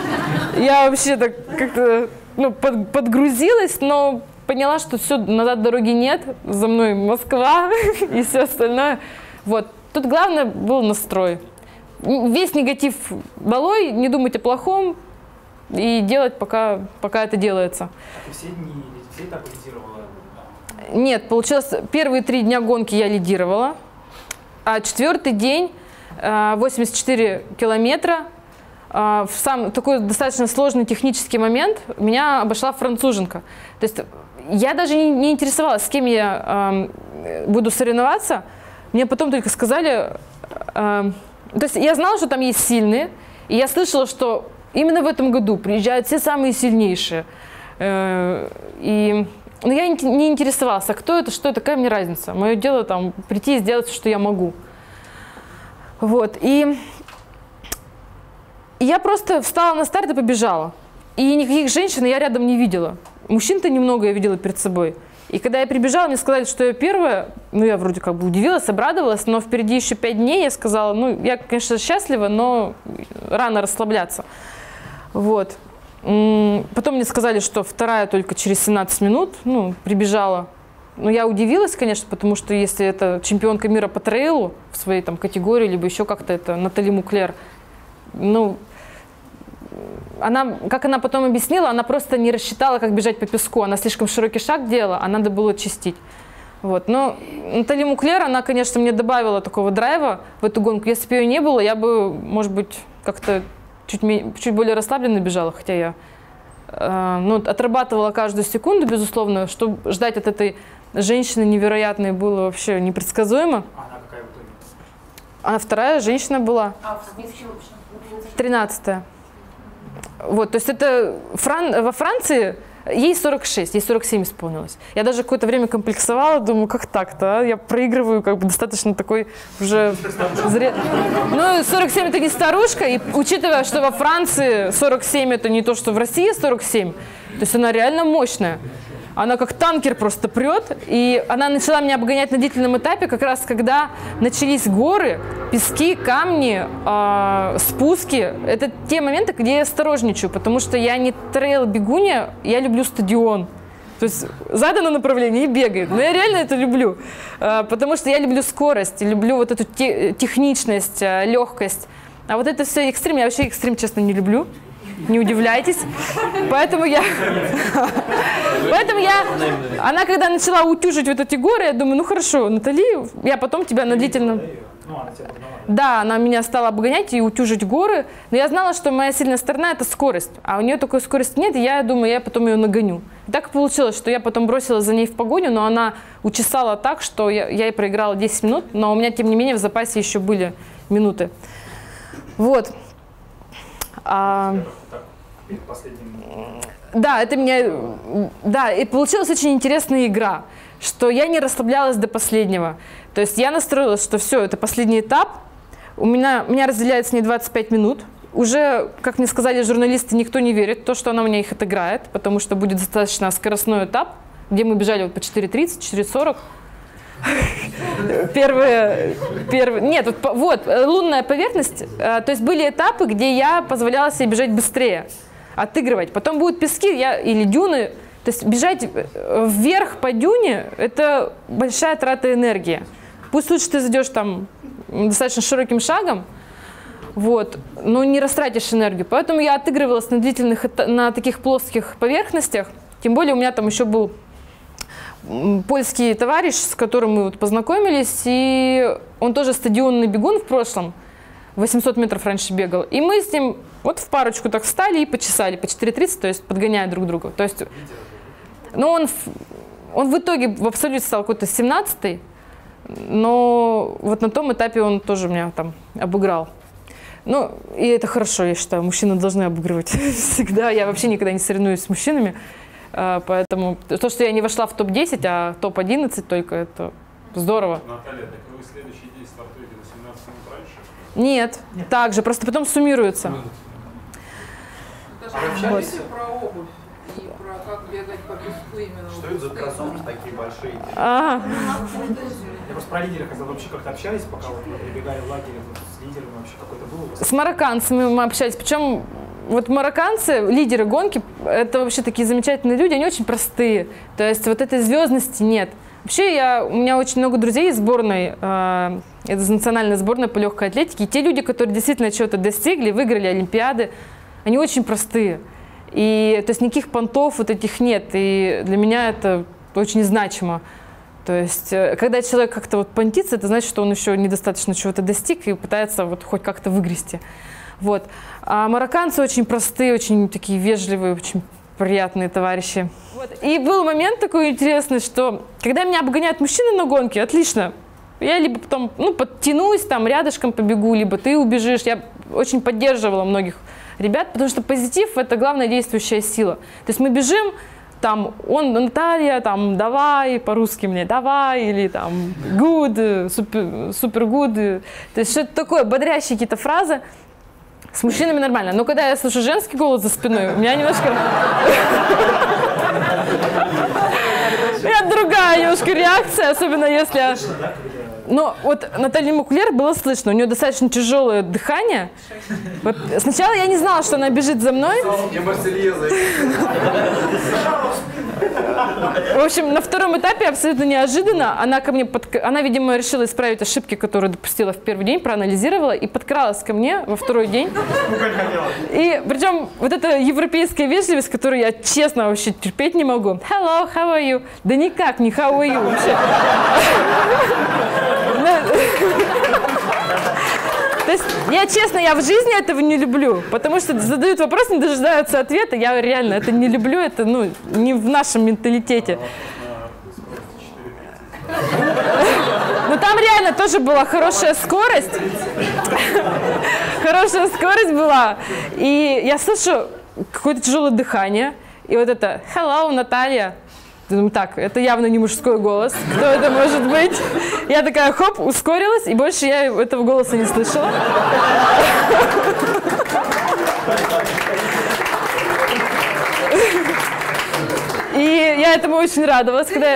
я вообще так как-то ну, под, подгрузилась, но поняла, что все, назад дороги нет, за мной Москва и все остальное. Вот. Тут главное был настрой. Весь негатив долой, не думать о плохом и делать, пока, пока это делается. А ты все дни, все этапы лидировала? Нет, получилось, первые три дня гонки я лидировала, а четвертый день, восемьдесят четыре километра, в сам такой достаточно сложный технический момент, меня обошла француженка. То есть я даже не, не интересовалась, с кем я э, буду соревноваться. Мне потом только сказали... Э, то есть я знала, что там есть сильные, и я слышала, что именно в этом году приезжают все самые сильнейшие. Э, и, но я не, не интересовалась, а кто это, что это, какая мне разница. Мое дело там прийти и сделать, что я могу. Вот. И я просто встала на старт и побежала. И никаких женщин я рядом не видела. Мужчин-то немного я видела перед собой. И когда я прибежала, мне сказали, что я первая. Ну, я вроде как бы удивилась, обрадовалась, но впереди еще пять дней. Я сказала, ну, я, конечно, счастлива, но рано расслабляться. Вот. Потом мне сказали, что вторая только через семнадцать минут, ну, прибежала. Ну, я удивилась, конечно, потому что если это чемпионка мира по трейлу в своей там категории, либо еще как-то это Натали Муклер, ну... Она, как она потом объяснила, она просто не рассчитала, как бежать по песку. Она слишком широкий шаг делала, а надо было чистить. Вот. Но Натали Муклер, она, конечно, мне добавила такого драйва в эту гонку. Если бы ее не было, я бы, может быть, как-то чуть, чуть более расслабленно бежала, хотя я э, ну, отрабатывала каждую секунду, безусловно. Что ждать от этой женщины невероятной было вообще непредсказуемо. А она какая в итоге? Она вторая женщина была. А в списке вообще? тринадцатая. Вот, то есть это Фран... во Франции Ей сорок шесть, ей сорок семь исполнилось. Я даже какое-то время комплексовала, думаю, как так-то, а? Я проигрываю как бы достаточно такой уже зря. Ну, сорок семь это не старушка, и учитывая, что во Франции сорок семь это не то, что в России сорок семь, то есть она реально мощная. Она как танкер просто прет, и она начала меня обгонять на длительном этапе, как раз когда начались горы, пески, камни, э, спуски. Это те моменты, где я осторожничаю, потому что я не трейл-бегунья, я люблю стадион. То есть задано направление и бегает. Но я реально это люблю, э, потому что я люблю скорость, люблю вот эту те, техничность, э, легкость. А вот это все экстрим, я вообще экстрим, честно, не люблю. Не удивляйтесь. Поэтому я... Поэтому я... Она когда начала утюжить вот эти горы, я думаю, ну хорошо, Натали, я потом тебя на длительном... Да, она меня стала обгонять и утюжить горы. Но я знала, что моя сильная сторона – это скорость. А у нее такой скорости нет, и я думаю, я потом ее нагоню. И так получилось, что я потом бросилась за ней в погоню, но она учесала так, что я, я ей проиграла десять минут, но у меня, тем не менее, в запасе еще были минуты. Вот. А... Да, это меня, да, и получилась очень интересная игра, что я не расслаблялась до последнего. То есть я настроилась, что все, это последний этап, у меня, меня разделяет с ней двадцать пять минут. Уже, как мне сказали журналисты, никто не верит в то, что она у меня их отыграет, потому что будет достаточно скоростной этап, где мы бежали вот по четыре тридцать, четыре сорок. Первые, первые, нет, вот, вот, лунная поверхность, то есть были этапы, где я позволяла себе бежать быстрее, отыгрывать. Потом будут пески я, или дюны, то есть бежать вверх по дюне – это большая трата энергии. Пусть лучше ты зайдешь там достаточно широким шагом, вот, но не растратишь энергию. Поэтому я отыгрывалась на длительных, на таких плоских поверхностях, тем более у меня там еще был польский товарищ, с которым мы вот познакомились, и он тоже стадионный бегун в прошлом, восемьсот метров раньше бегал, и мы с ним вот в парочку так встали и почесали по четыре тридцать, то есть подгоняя друг друга. То есть, ну, он, он в итоге в абсолюте стал какой-то семнадцатый, но вот на том этапе он тоже меня там обыграл. Ну, и это хорошо, я считаю, мужчины должны обыгрывать всегда, я вообще никогда не соревнуюсь с мужчинами. Поэтому то, что я не вошла в топ десять, а топ одиннадцать только, это здорово. Наталья, так вы следующий день стартуете на семнадцать минут раньше? Нет, Нет. так же, просто потом суммируется. Даже расскажите вот. Про обувь и про как бегать по песку именно. Что это за кроссовки такие большие? А. Я просто про лидеров хотел, вообще как-то общались, пока вот прибегали в лагере, с лидерами вообще какой-то был? С марокканцами мы общались, причем вот марокканцы, лидеры гонки, это вообще такие замечательные люди, они очень простые, то есть вот этой звездности нет. Вообще я, у меня очень много друзей из сборной, э, из национальной сборной по легкой атлетике, и те люди, которые действительно чего-то достигли, выиграли Олимпиады, они очень простые. И то есть никаких понтов вот этих нет, и для меня это очень значимо. То есть когда человек как-то вот понтится, это значит, что он еще недостаточно чего-то достиг и пытается вот хоть как-то выгрести. Вот. А марокканцы очень простые, очень такие вежливые, очень приятные товарищи. Вот. И был момент такой интересный, что когда меня обгоняют мужчины на гонке, отлично. Я либо потом ну, подтянусь, там рядышком побегу, либо ты убежишь. Я очень поддерживала многих ребят, потому что позитив – это главная действующая сила. То есть мы бежим, там, он, Наталья, там, давай, по-русски мне, давай, или там, good, супер, супер good. То есть что-то такое, бодрящие какие-то фразы. С мужчинами нормально. Но когда я слышу женский голос за спиной, у меня немножко... Это другая немножко реакция, особенно если... Но вот Наталья Макулер было слышно, у нее достаточно тяжелое дыхание. Вот сначала я не знала, что она бежит за мной. В общем, на втором этапе абсолютно неожиданно она ко мне, под... она, видимо, решила исправить ошибки, которые допустила в первый день, проанализировала и подкралась ко мне во второй день. И причем вот эта европейская вежливость, которую я честно вообще терпеть не могу. Hello, how are you? Да никак не how are you вообще. То есть, я честно, я в жизни этого не люблю, потому что задают вопрос, не дожидаются ответа. Я реально это не люблю, это ну, не в нашем менталитете. Но там реально тоже была хорошая скорость. Хорошая скорость была. И я слышу какое-то тяжелое дыхание. И вот это «Hello, Наталья». Думаю, так, это явно не мужской голос. Кто это может быть? Я такая, хоп, ускорилась, и больше я этого голоса не слышала. И я этому очень радовалась, когда...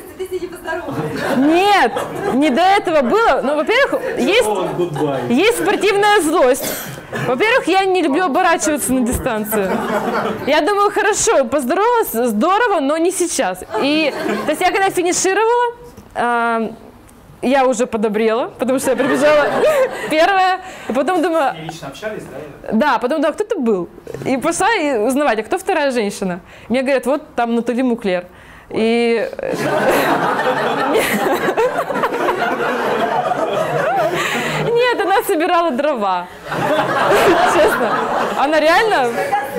Нет, не до этого было. Но, во-первых, есть, есть спортивная злость. Во-первых, я не люблю оборачиваться на дистанцию. Я думаю, хорошо, поздоровалась, здорово, но не сейчас. И, то есть я когда финишировала, э, я уже подобрела, потому что я прибежала первая. И потом думаю... И лично общались, да? Да, потом думаю, кто ты был? И пошла и узнавать, а кто вторая женщина? Мне говорят, вот там Натали Муклер. И... Нет, она собирала дрова. Честно. Она реально...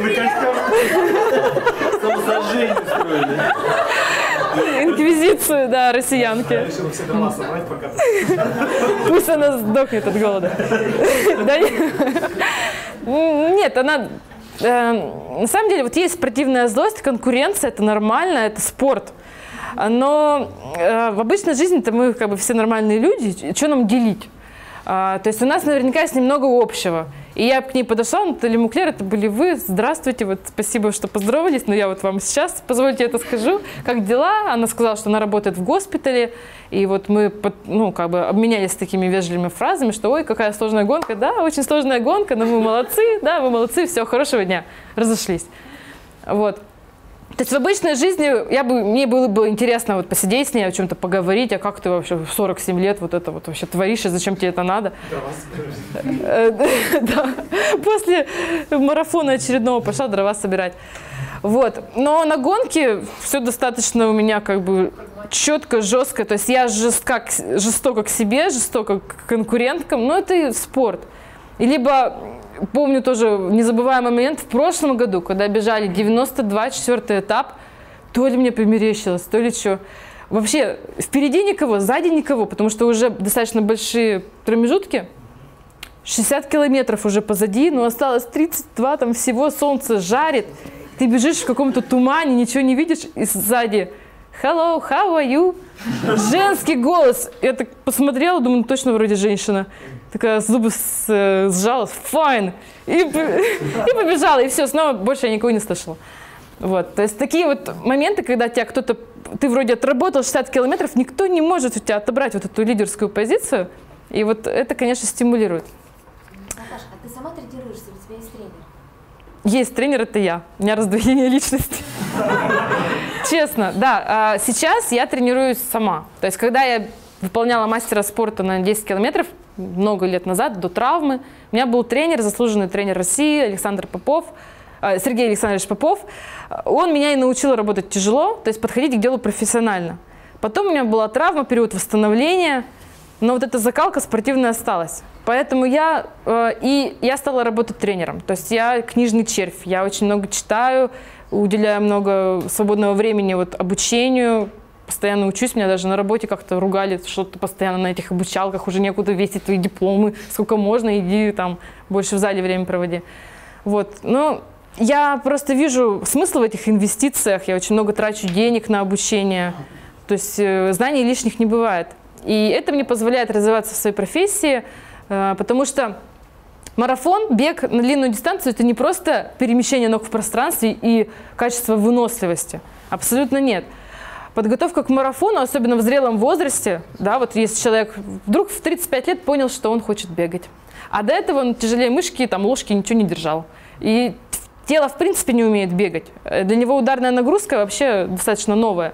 Самосожжение строили. Инквизицию, да, россиянки. Я решила все дрова собрать, пока... Пусть она сдохнет от голода. Да нет, она... На самом деле, вот есть спортивная злость, конкуренция, это нормально, это спорт. Но в обычной жизни-то мы как бы все нормальные люди, что нам делить? То есть у нас наверняка есть немного общего. И я к ней подошла, Наталья Муклер, это были вы, здравствуйте, вот спасибо, что поздоровались, но я вот вам сейчас, позвольте, это скажу, как дела? Она сказала, что она работает в госпитале, и вот мы, ну, как бы обменялись такими вежливыми фразами, что ой, какая сложная гонка, да, очень сложная гонка, но мы молодцы, да, вы молодцы, все, хорошего дня, разошлись. Вот. То есть в обычной жизни я бы, мне было бы интересно вот посидеть с ней, о чем-то поговорить, а как ты вообще в сорок семь лет вот это вот вообще творишь, и зачем тебе это надо? Да. После марафона очередного пошла дрова собирать. Вот. Но на гонке все достаточно у меня как бы четко, жестко. То есть я жестко, жестоко к себе, жестоко к конкуренткам, но это и спорт. И либо... Помню тоже незабываемый момент в прошлом году, когда бежали девяносто два, четвертый этап, то ли мне померещилось, то ли что. Вообще впереди никого, сзади никого, потому что уже достаточно большие промежутки. шестьдесят километров уже позади, но осталось тридцать два, там всего, солнце жарит. Ты бежишь в каком-то тумане, ничего не видишь, и сзади «Hello, how are you?» Женский голос. Я так посмотрела, думаю, точно вроде женщина. Такая зубы сжала, fine, и, и побежала, и все, снова больше я никого не слышала. Вот, то есть такие вот моменты, когда тебя кто-то, ты вроде отработал шестьдесят километров, никто не может у тебя отобрать вот эту лидерскую позицию, и вот это, конечно, стимулирует. Наташа, а ты сама тренируешься, у тебя есть тренер? Есть тренер, это я, у меня раздвоение личности. Честно, да, сейчас я тренируюсь сама, то есть когда я выполняла мастера спорта на десять километров, много лет назад, до травмы. У меня был тренер, заслуженный тренер России Александр Попов, э, Сергей Александрович Попов. Он меня и научил работать тяжело, то есть подходить к делу профессионально. Потом у меня была травма, период восстановления, но вот эта закалка спортивная осталась. Поэтому я, э, и я стала работать тренером. То есть я книжный червь, я очень много читаю, уделяю много свободного времени вот, обучению, постоянно учусь, меня даже на работе как-то ругали, что ты постоянно на этих обучалках, уже некуда весить твои дипломы, сколько можно, иди там больше в зале время проводи. Вот, но я просто вижу смысл в этих инвестициях, я очень много трачу денег на обучение, то есть э, знаний лишних не бывает. И это мне позволяет развиваться в своей профессии, э, потому что марафон, бег на длинную дистанцию – это не просто перемещение ног в пространстве и качество выносливости, абсолютно нет. Подготовка к марафону, особенно в зрелом возрасте, да, вот если человек вдруг в тридцать пять лет понял, что он хочет бегать, а до этого он тяжелее мышки, там, ложки ничего не держал. И тело, в принципе, не умеет бегать. Для него ударная нагрузка вообще достаточно новое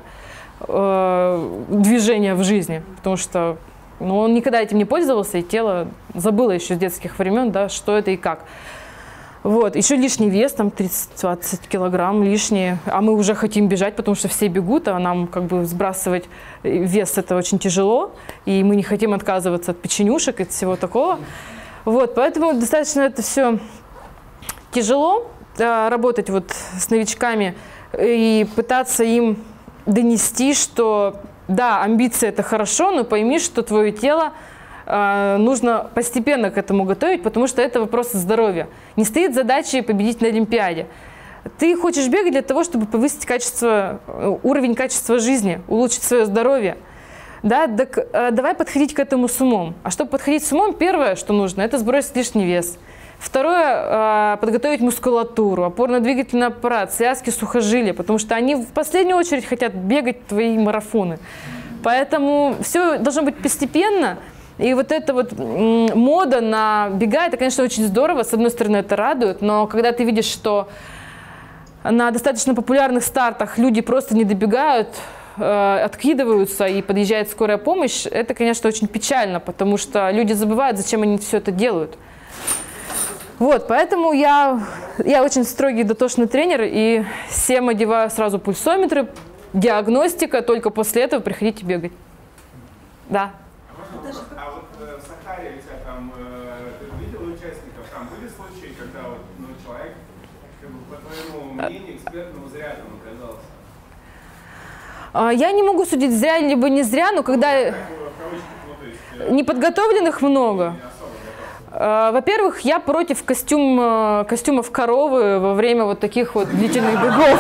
э, движение в жизни, потому что ну, он никогда этим не пользовался, и тело забыло еще с детских времен, да, что это и как. Вот. Еще лишний вес, там тридцать-двадцать килограмм лишние, а мы уже хотим бежать, потому что все бегут, а нам как бы сбрасывать вес это очень тяжело, и мы не хотим отказываться от печенюшек и от всего такого. Вот. Поэтому достаточно это все тяжело, да, работать вот с новичками и пытаться им донести, что да, амбиции это хорошо, но пойми, что твое тело нужно постепенно к этому готовить, потому что это вопрос здоровья. Не стоит задачей победить на Олимпиаде. Ты хочешь бегать для того, чтобы повысить качество, уровень качества жизни, улучшить свое здоровье. Да, так, э, давай подходить к этому с умом. А чтобы подходить с умом, первое, что нужно, это сбросить лишний вес. Второе, э, подготовить мускулатуру, опорно-двигательный аппарат, связки, сухожилия, потому что они в последнюю очередь хотят бегать твои марафоны. Поэтому все должно быть постепенно. И вот эта вот м, мода на бега, это, конечно, очень здорово. С одной стороны, это радует, но когда ты видишь, что на достаточно популярных стартах люди просто не добегают, э, откидываются и подъезжает скорая помощь, это, конечно, очень печально, потому что люди забывают, зачем они все это делают. Вот, поэтому я, я очень строгий дотошный тренер, и всем одеваю сразу пульсометры, диагностика, только после этого приходите бегать. Да. А вот э, в Сахаре у тебя там, э, ты видел участников, там были случаи, когда вот, ну, человек, как бы, по твоему мнению, экспертному зря там оказался? А, я не могу судить зря либо не зря, но когда Так, в кавычках, ну, то есть, э, неподготовленных много. не особо готов. А, во-первых, я против костюм, костюмов коровы во время вот таких вот длительных бегов.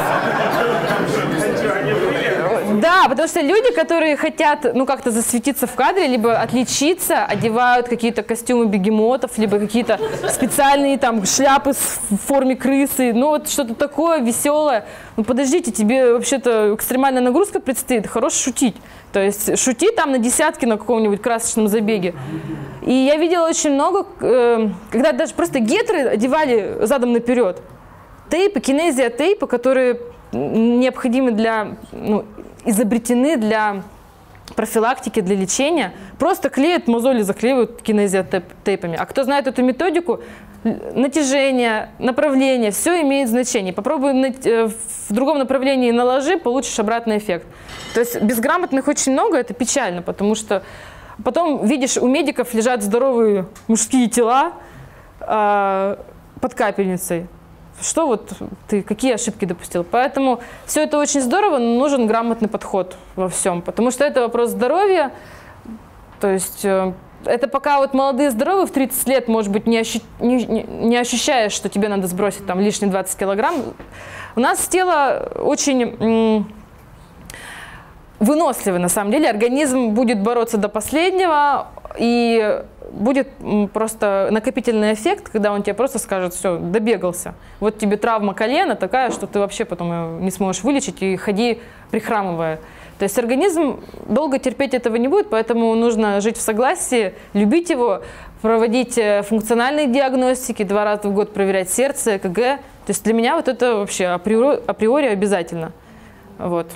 Да, потому что люди, которые хотят, ну, как-то засветиться в кадре, либо отличиться, одевают какие-то костюмы бегемотов, либо какие-то специальные там шляпы в форме крысы, ну, вот что-то такое веселое. Ну, подождите, тебе вообще-то экстремальная нагрузка предстоит, хорош шутить. То есть шути там на десятки на каком-нибудь красочном забеге. И я видела очень много, э, когда даже просто гетры одевали задом наперед. Тейпы, кинезия тейпы, которые необходимы для, ну, изобретены для профилактики, для лечения, просто клеят мозоли, заклеивают кинезиотейпами. А кто знает эту методику, натяжение, направление, все имеет значение. Попробуй в другом направлении наложи, получишь обратный эффект. То есть безграмотных очень много, это печально, потому что потом видишь, у медиков лежат здоровые мужские тела э, под капельницей. Что вот ты, какие ошибки допустил? Поэтому все это очень здорово, но нужен грамотный подход во всем, потому что это вопрос здоровья. То есть э, это пока вот молодые здоровые в тридцать лет, может быть, не, ощу, не, не ощущаешь, что тебе надо сбросить там лишние двадцать килограмм. У нас тело очень выносливый, на самом деле. Организм будет бороться до последнего, и будет просто накопительный эффект, когда он тебе просто скажет: все, добегался. Вот тебе травма колена такая, что ты вообще потом ее не сможешь вылечить, и ходи прихрамывая. То есть организм долго терпеть этого не будет, поэтому нужно жить в согласии, любить его, проводить функциональные диагностики, два раза в год проверять сердце, ЭКГ. То есть для меня вот это вообще априори, априори обязательно. Вот.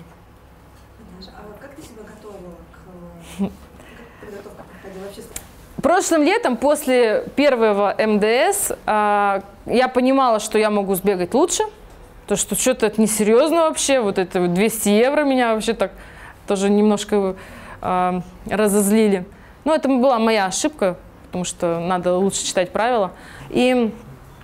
Прошлым летом, после первого эм дэ эс, э, я понимала, что я могу сбегать лучше, то что что-то это несерьезно вообще, вот это двести евро меня вообще так тоже немножко э, разозлили. Но это была моя ошибка, потому что надо лучше читать правила. И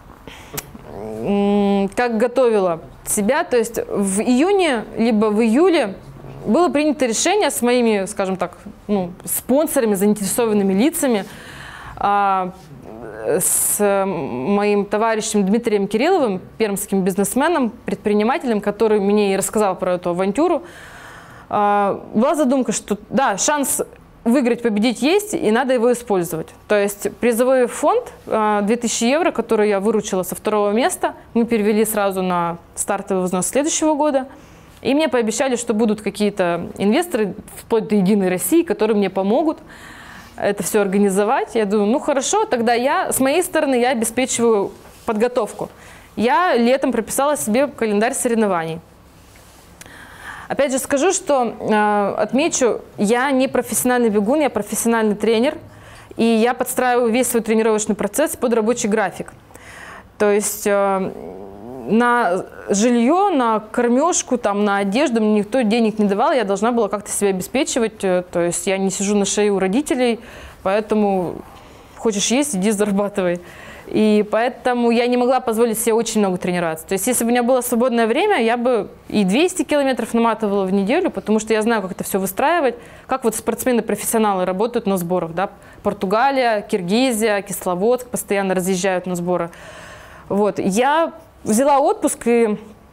э, как готовила себя, то есть в июне либо в июле было принято решение с моими, скажем так, ну, спонсорами, заинтересованными лицами, а, с моим товарищем Дмитрием Кирилловым, пермским бизнесменом, предпринимателем, который мне и рассказал про эту авантюру. А, была задумка, что да, шанс выиграть, победить есть, и надо его использовать. То есть призовой фонд а, две тысячи евро, который я выручила со второго места, мы перевели сразу на стартовый взнос следующего года. И мне пообещали, что будут какие-то инвесторы, вплоть до Единой России, которые мне помогут это все организовать. Я думаю, ну хорошо, тогда я, с моей стороны, я обеспечиваю подготовку. Я летом прописала себе календарь соревнований. Опять же скажу, что э, отмечу, я не профессиональный бегун, я профессиональный тренер. И я подстраиваю весь свой тренировочный процесс под рабочий график. То есть э, на жилье, на кормежку, там, на одежду мне никто денег не давал, я должна была как-то себя обеспечивать, то есть я не сижу на шее у родителей, поэтому хочешь есть, иди зарабатывай. И поэтому я не могла позволить себе очень много тренироваться. То есть если бы у меня было свободное время, я бы и двести километров наматывала в неделю, потому что я знаю, как это все выстраивать, как вот спортсмены-профессионалы работают на сборах, да? Португалия, Киргизия, Кисловодск постоянно разъезжают на сборы. Вот. Я взяла отпуск и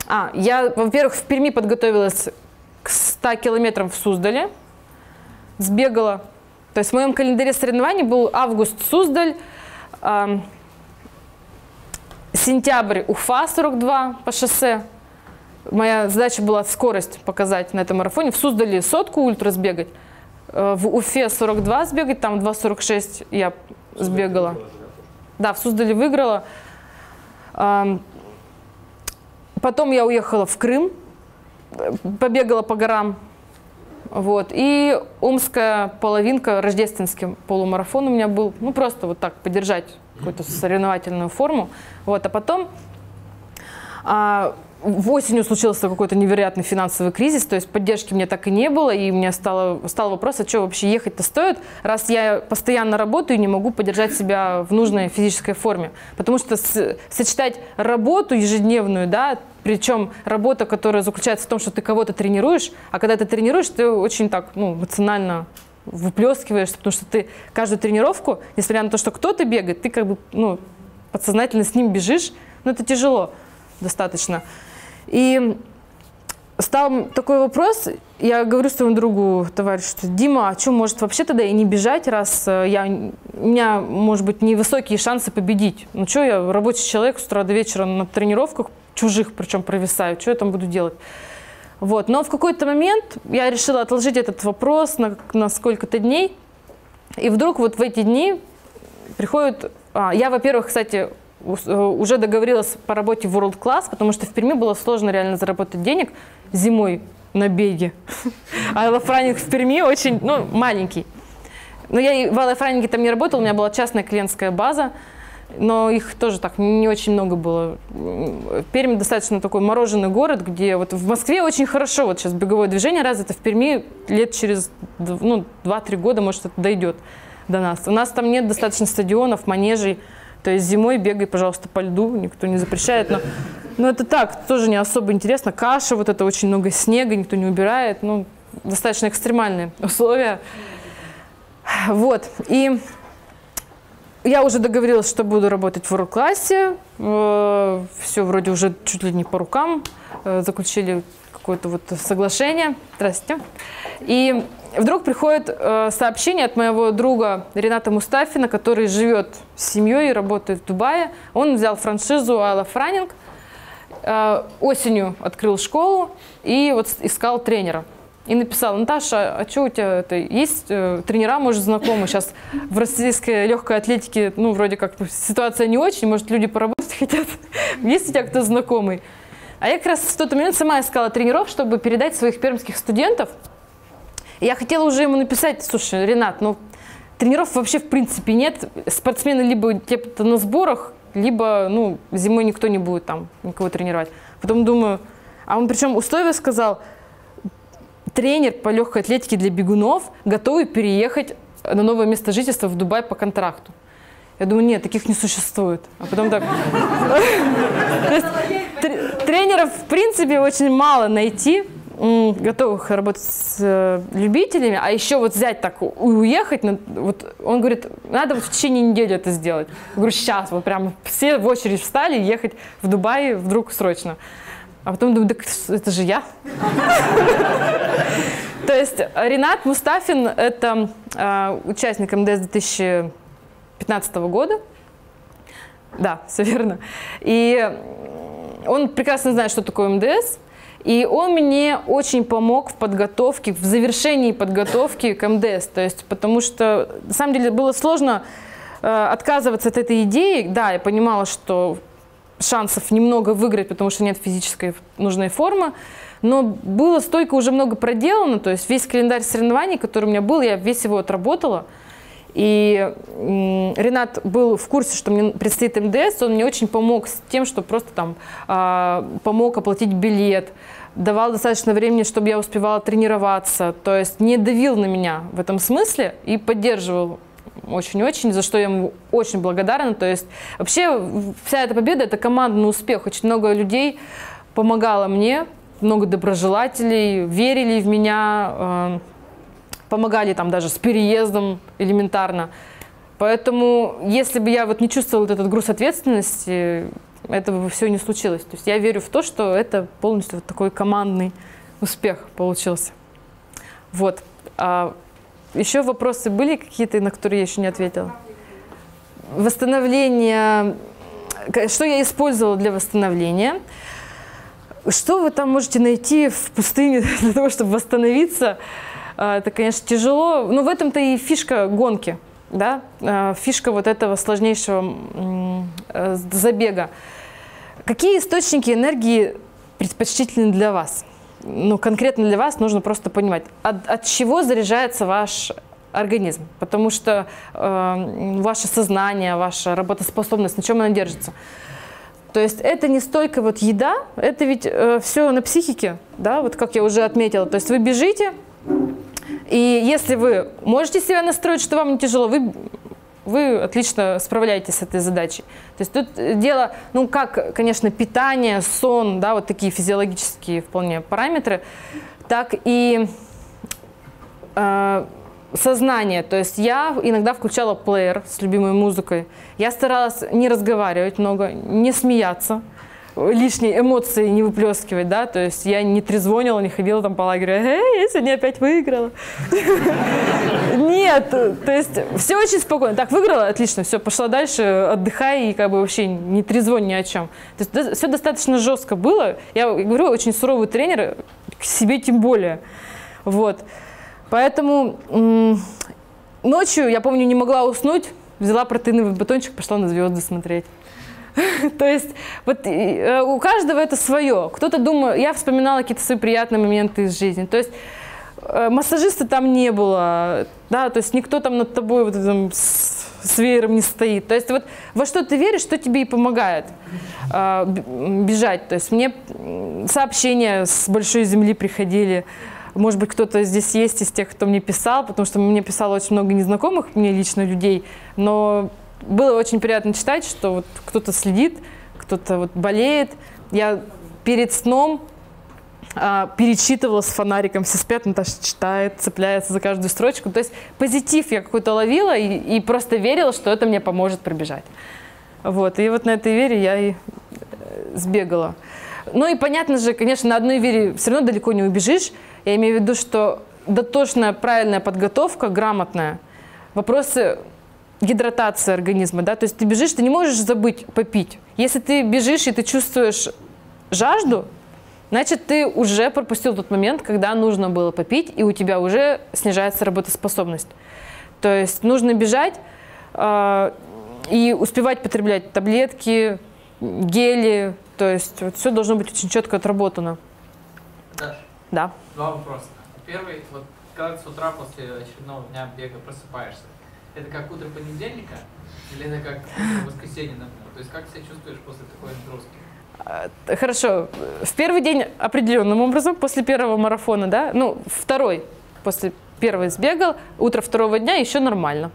А, я, во-первых, в Перми подготовилась к ста километрам в Суздале, сбегала. То есть в моем календаре соревнований был август Суздаль, э, сентябрь Уфа сорок два по шоссе. Моя задача была скорость показать на этом марафоне. В Суздале сотку ультра сбегать, э, в Уфе сорок два сбегать, там два сорок шесть я сбегала. Да, в Суздале выиграла. Э, потом я уехала в Крым, побегала по горам. Вот. И омская половинка, рождественский полумарафон у меня был. Ну, просто вот так поддержать какую-то соревновательную форму. Вот. А потом а, осенью случился какой-то невероятный финансовый кризис, то есть поддержки мне так и не было, и у меня стало, стал вопрос, а что вообще ехать-то стоит, раз я постоянно работаю и не могу поддержать себя в нужной физической форме. Потому что с, сочетать работу ежедневную, да, причем работа, которая заключается в том, что ты кого-то тренируешь, а когда ты тренируешь, ты очень так, ну, эмоционально выплескиваешься, потому что ты каждую тренировку, несмотря на то, что кто-то бегает, ты как бы, ну, подсознательно с ним бежишь, но это тяжело достаточно. И стал такой вопрос, я говорю своему другу, товарищу, что Дима, а что, может вообще тогда и не бежать, раз я, у меня, может быть, невысокие шансы победить. Ну что, я рабочий человек с утра до вечера на тренировках, чужих причем провисаю, что я там буду делать? Вот. Но в какой-то момент я решила отложить этот вопрос на, на сколько-то дней, и вдруг вот в эти дни приходит... А, я, во-первых, кстати, уже договорилась по работе в World Class, потому что в Перми было сложно реально заработать денег зимой на беге. А лайфранинг в Перми очень, ну, маленький. Но я и в лайфранинге там не работала, у меня была частная клиентская база, но их тоже так не очень много было. Пермь достаточно такой мороженый город, где вот в Москве очень хорошо вот сейчас беговое движение развито, в Перми лет через, ну, два-три года, может, это дойдет до нас. У нас там нет достаточно стадионов, манежей. То есть зимой бегай, пожалуйста, по льду, никто не запрещает. Но, но это так, тоже не особо интересно. Каша, вот это очень много снега, никто не убирает. Ну, достаточно экстремальные условия. Вот. И я уже договорилась, что буду работать в World Class. Все вроде уже чуть ли не по рукам. Заключили какое-то вот соглашение. Здравствуйте. И вдруг приходит э, сообщение от моего друга Рената Мустафина, который живет с семьей и работает в Дубае. Он взял франшизу I Love Running, э, осенью открыл школу и вот искал тренера. И написал: Наташа, а что у тебя это, есть э, тренера, может, знакомые? Сейчас в российской легкой атлетике, ну, вроде как ситуация не очень, может, люди поработать хотят. Есть у тебя кто знакомый? А я как раз в тот момент сама искала тренеров, чтобы передать своих пермских студентов. И я хотела уже ему написать: слушай, Ренат, ну, тренеров вообще в принципе нет. Спортсмены либо те-то на сборах, либо, ну, зимой никто не будет там никого тренировать. Потом думаю, а он причем условия сказал: тренер по легкой атлетике для бегунов, готовый переехать на новое место жительства в Дубай по контракту. Я думаю, нет, таких не существует. А потом так... Тренеров, в принципе, очень мало найти, готовых работать с любителями, а еще вот взять так и уехать, вот он говорит, надо вот в течение недели это сделать. Я говорю, сейчас, вот прям все в очередь встали, ехать в Дубай вдруг срочно. А потом думаю, так это же я. То есть Ренат Мустафин – это участник эм дэ эс две тысячи пятнадцатого года. Да, все верно. И он прекрасно знает, что такое эм дэ эс. И он мне очень помог в подготовке, в завершении подготовки к эм дэ эс. То есть, потому что, на самом деле, было сложно э, отказываться от этой идеи. Да, я понимала, что шансов немного выиграть, потому что нет физической нужной формы. Но было столько уже много проделано. То есть, весь календарь соревнований, который у меня был, я весь его отработала. И м, Ренат был в курсе, что мне предстоит эм дэ эс, он мне очень помог с тем, что просто там э, помог оплатить билет, давал достаточно времени, чтобы я успевала тренироваться, то есть не давил на меня в этом смысле и поддерживал очень-очень, за что я ему очень благодарна. То есть вообще вся эта победа – это командный успех, очень много людей помогало мне, много доброжелателей, верили в меня, э, помогали там даже с переездом элементарно. Поэтому, если бы я вот не чувствовала вот этот груз ответственности, этого бы все не случилось. То есть я верю в то, что это полностью вот такой командный успех получился. Вот. А еще вопросы были какие-то, на которые я еще не ответила? Восстановление. Что я использовала для восстановления? Что вы там можете найти в пустыне для того, чтобы восстановиться? Это, конечно, тяжело. Но в этом-то и фишка гонки, да? Фишка вот этого сложнейшего забега. Какие источники энергии предпочтительны для вас? Ну, конкретно для вас нужно просто понимать, от, от чего заряжается ваш организм. Потому что э, ваше сознание, ваша работоспособность, на чем она держится. То есть это не столько вот еда, это ведь э, все на психике, да, вот как я уже отметила. То есть вы бежите, и если вы можете себя настроить, что вам не тяжело, вы, вы отлично справляетесь с этой задачей. То есть тут дело, ну как, конечно, питание, сон, да, вот такие физиологические вполне параметры, так и э, сознание. То есть я иногда включала плеер с любимой музыкой. Я старалась не разговаривать много, не смеяться, лишние эмоции не выплескивать, да, то есть я не трезвонила, не ходила там по лагерю, эй, я сегодня опять выиграла. Нет, то есть все очень спокойно. Так, выиграла, отлично, все, пошла дальше, отдыхай и как бы вообще не трезвонь ни о чем. То есть все достаточно жестко было. Я говорю, очень суровый тренер, к себе тем более. Вот. Поэтому м- ночью, я помню, не могла уснуть, взяла протеиновый батончик, пошла на звезды смотреть. То есть вот у каждого это свое. Кто-то думает, я вспоминала какие-то свои приятные моменты из жизни. То есть массажиста там не было, да, то есть никто там над тобой вот этим с, с веером не стоит. То есть вот во что ты веришь, что тебе и помогает э, бежать. То есть мне сообщения с большой земли приходили. Может быть, кто-то здесь есть из тех, кто мне писал, потому что мне писало очень много незнакомых мне лично людей, но было очень приятно читать, что вот кто-то следит, кто-то вот болеет. Я перед сном а, перечитывала с фонариком, все спят, Наташа читает, цепляется за каждую строчку. То есть позитив я какой-то ловила и, и просто верила, что это мне поможет пробежать. Вот. И вот на этой вере я и сбегала. Ну и понятно же, конечно, на одной вере все равно далеко не убежишь. Я имею в виду, что дотошная, правильная подготовка, грамотная, вопросы гидратации организма, да, то есть ты бежишь, ты не можешь забыть попить. Если ты бежишь и ты чувствуешь жажду, значит, ты уже пропустил тот момент, когда нужно было попить, и у тебя уже снижается работоспособность. То есть нужно бежать э, и успевать потреблять таблетки, гели, то есть вот все должно быть очень четко отработано. Даша, да. Два вопроса. Первый, вот когда ты с утра после очередного дня бега просыпаешься, это как утро понедельника или это как утро воскресенья, например? То есть как себя чувствуешь после такой нагрузки? Хорошо. В первый день определенным образом, после первого марафона, да, ну, второй, после первого сбегал, утро второго дня еще нормально.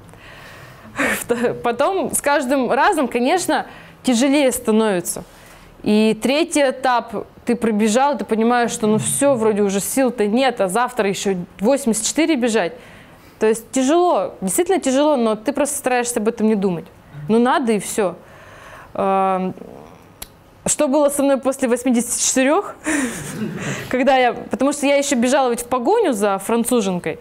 Потом с каждым разом, конечно, тяжелее становится. И третий этап, ты пробежал, ты понимаешь, что ну все, вроде уже сил-то нет, а завтра еще восемьдесят четыре бежать. То есть тяжело, действительно тяжело, но ты просто стараешься об этом не думать. Ну надо и все. Что было со мной после восьмидесяти четырёх? Когда я, потому что я еще бежала ведь в погоню за француженкой.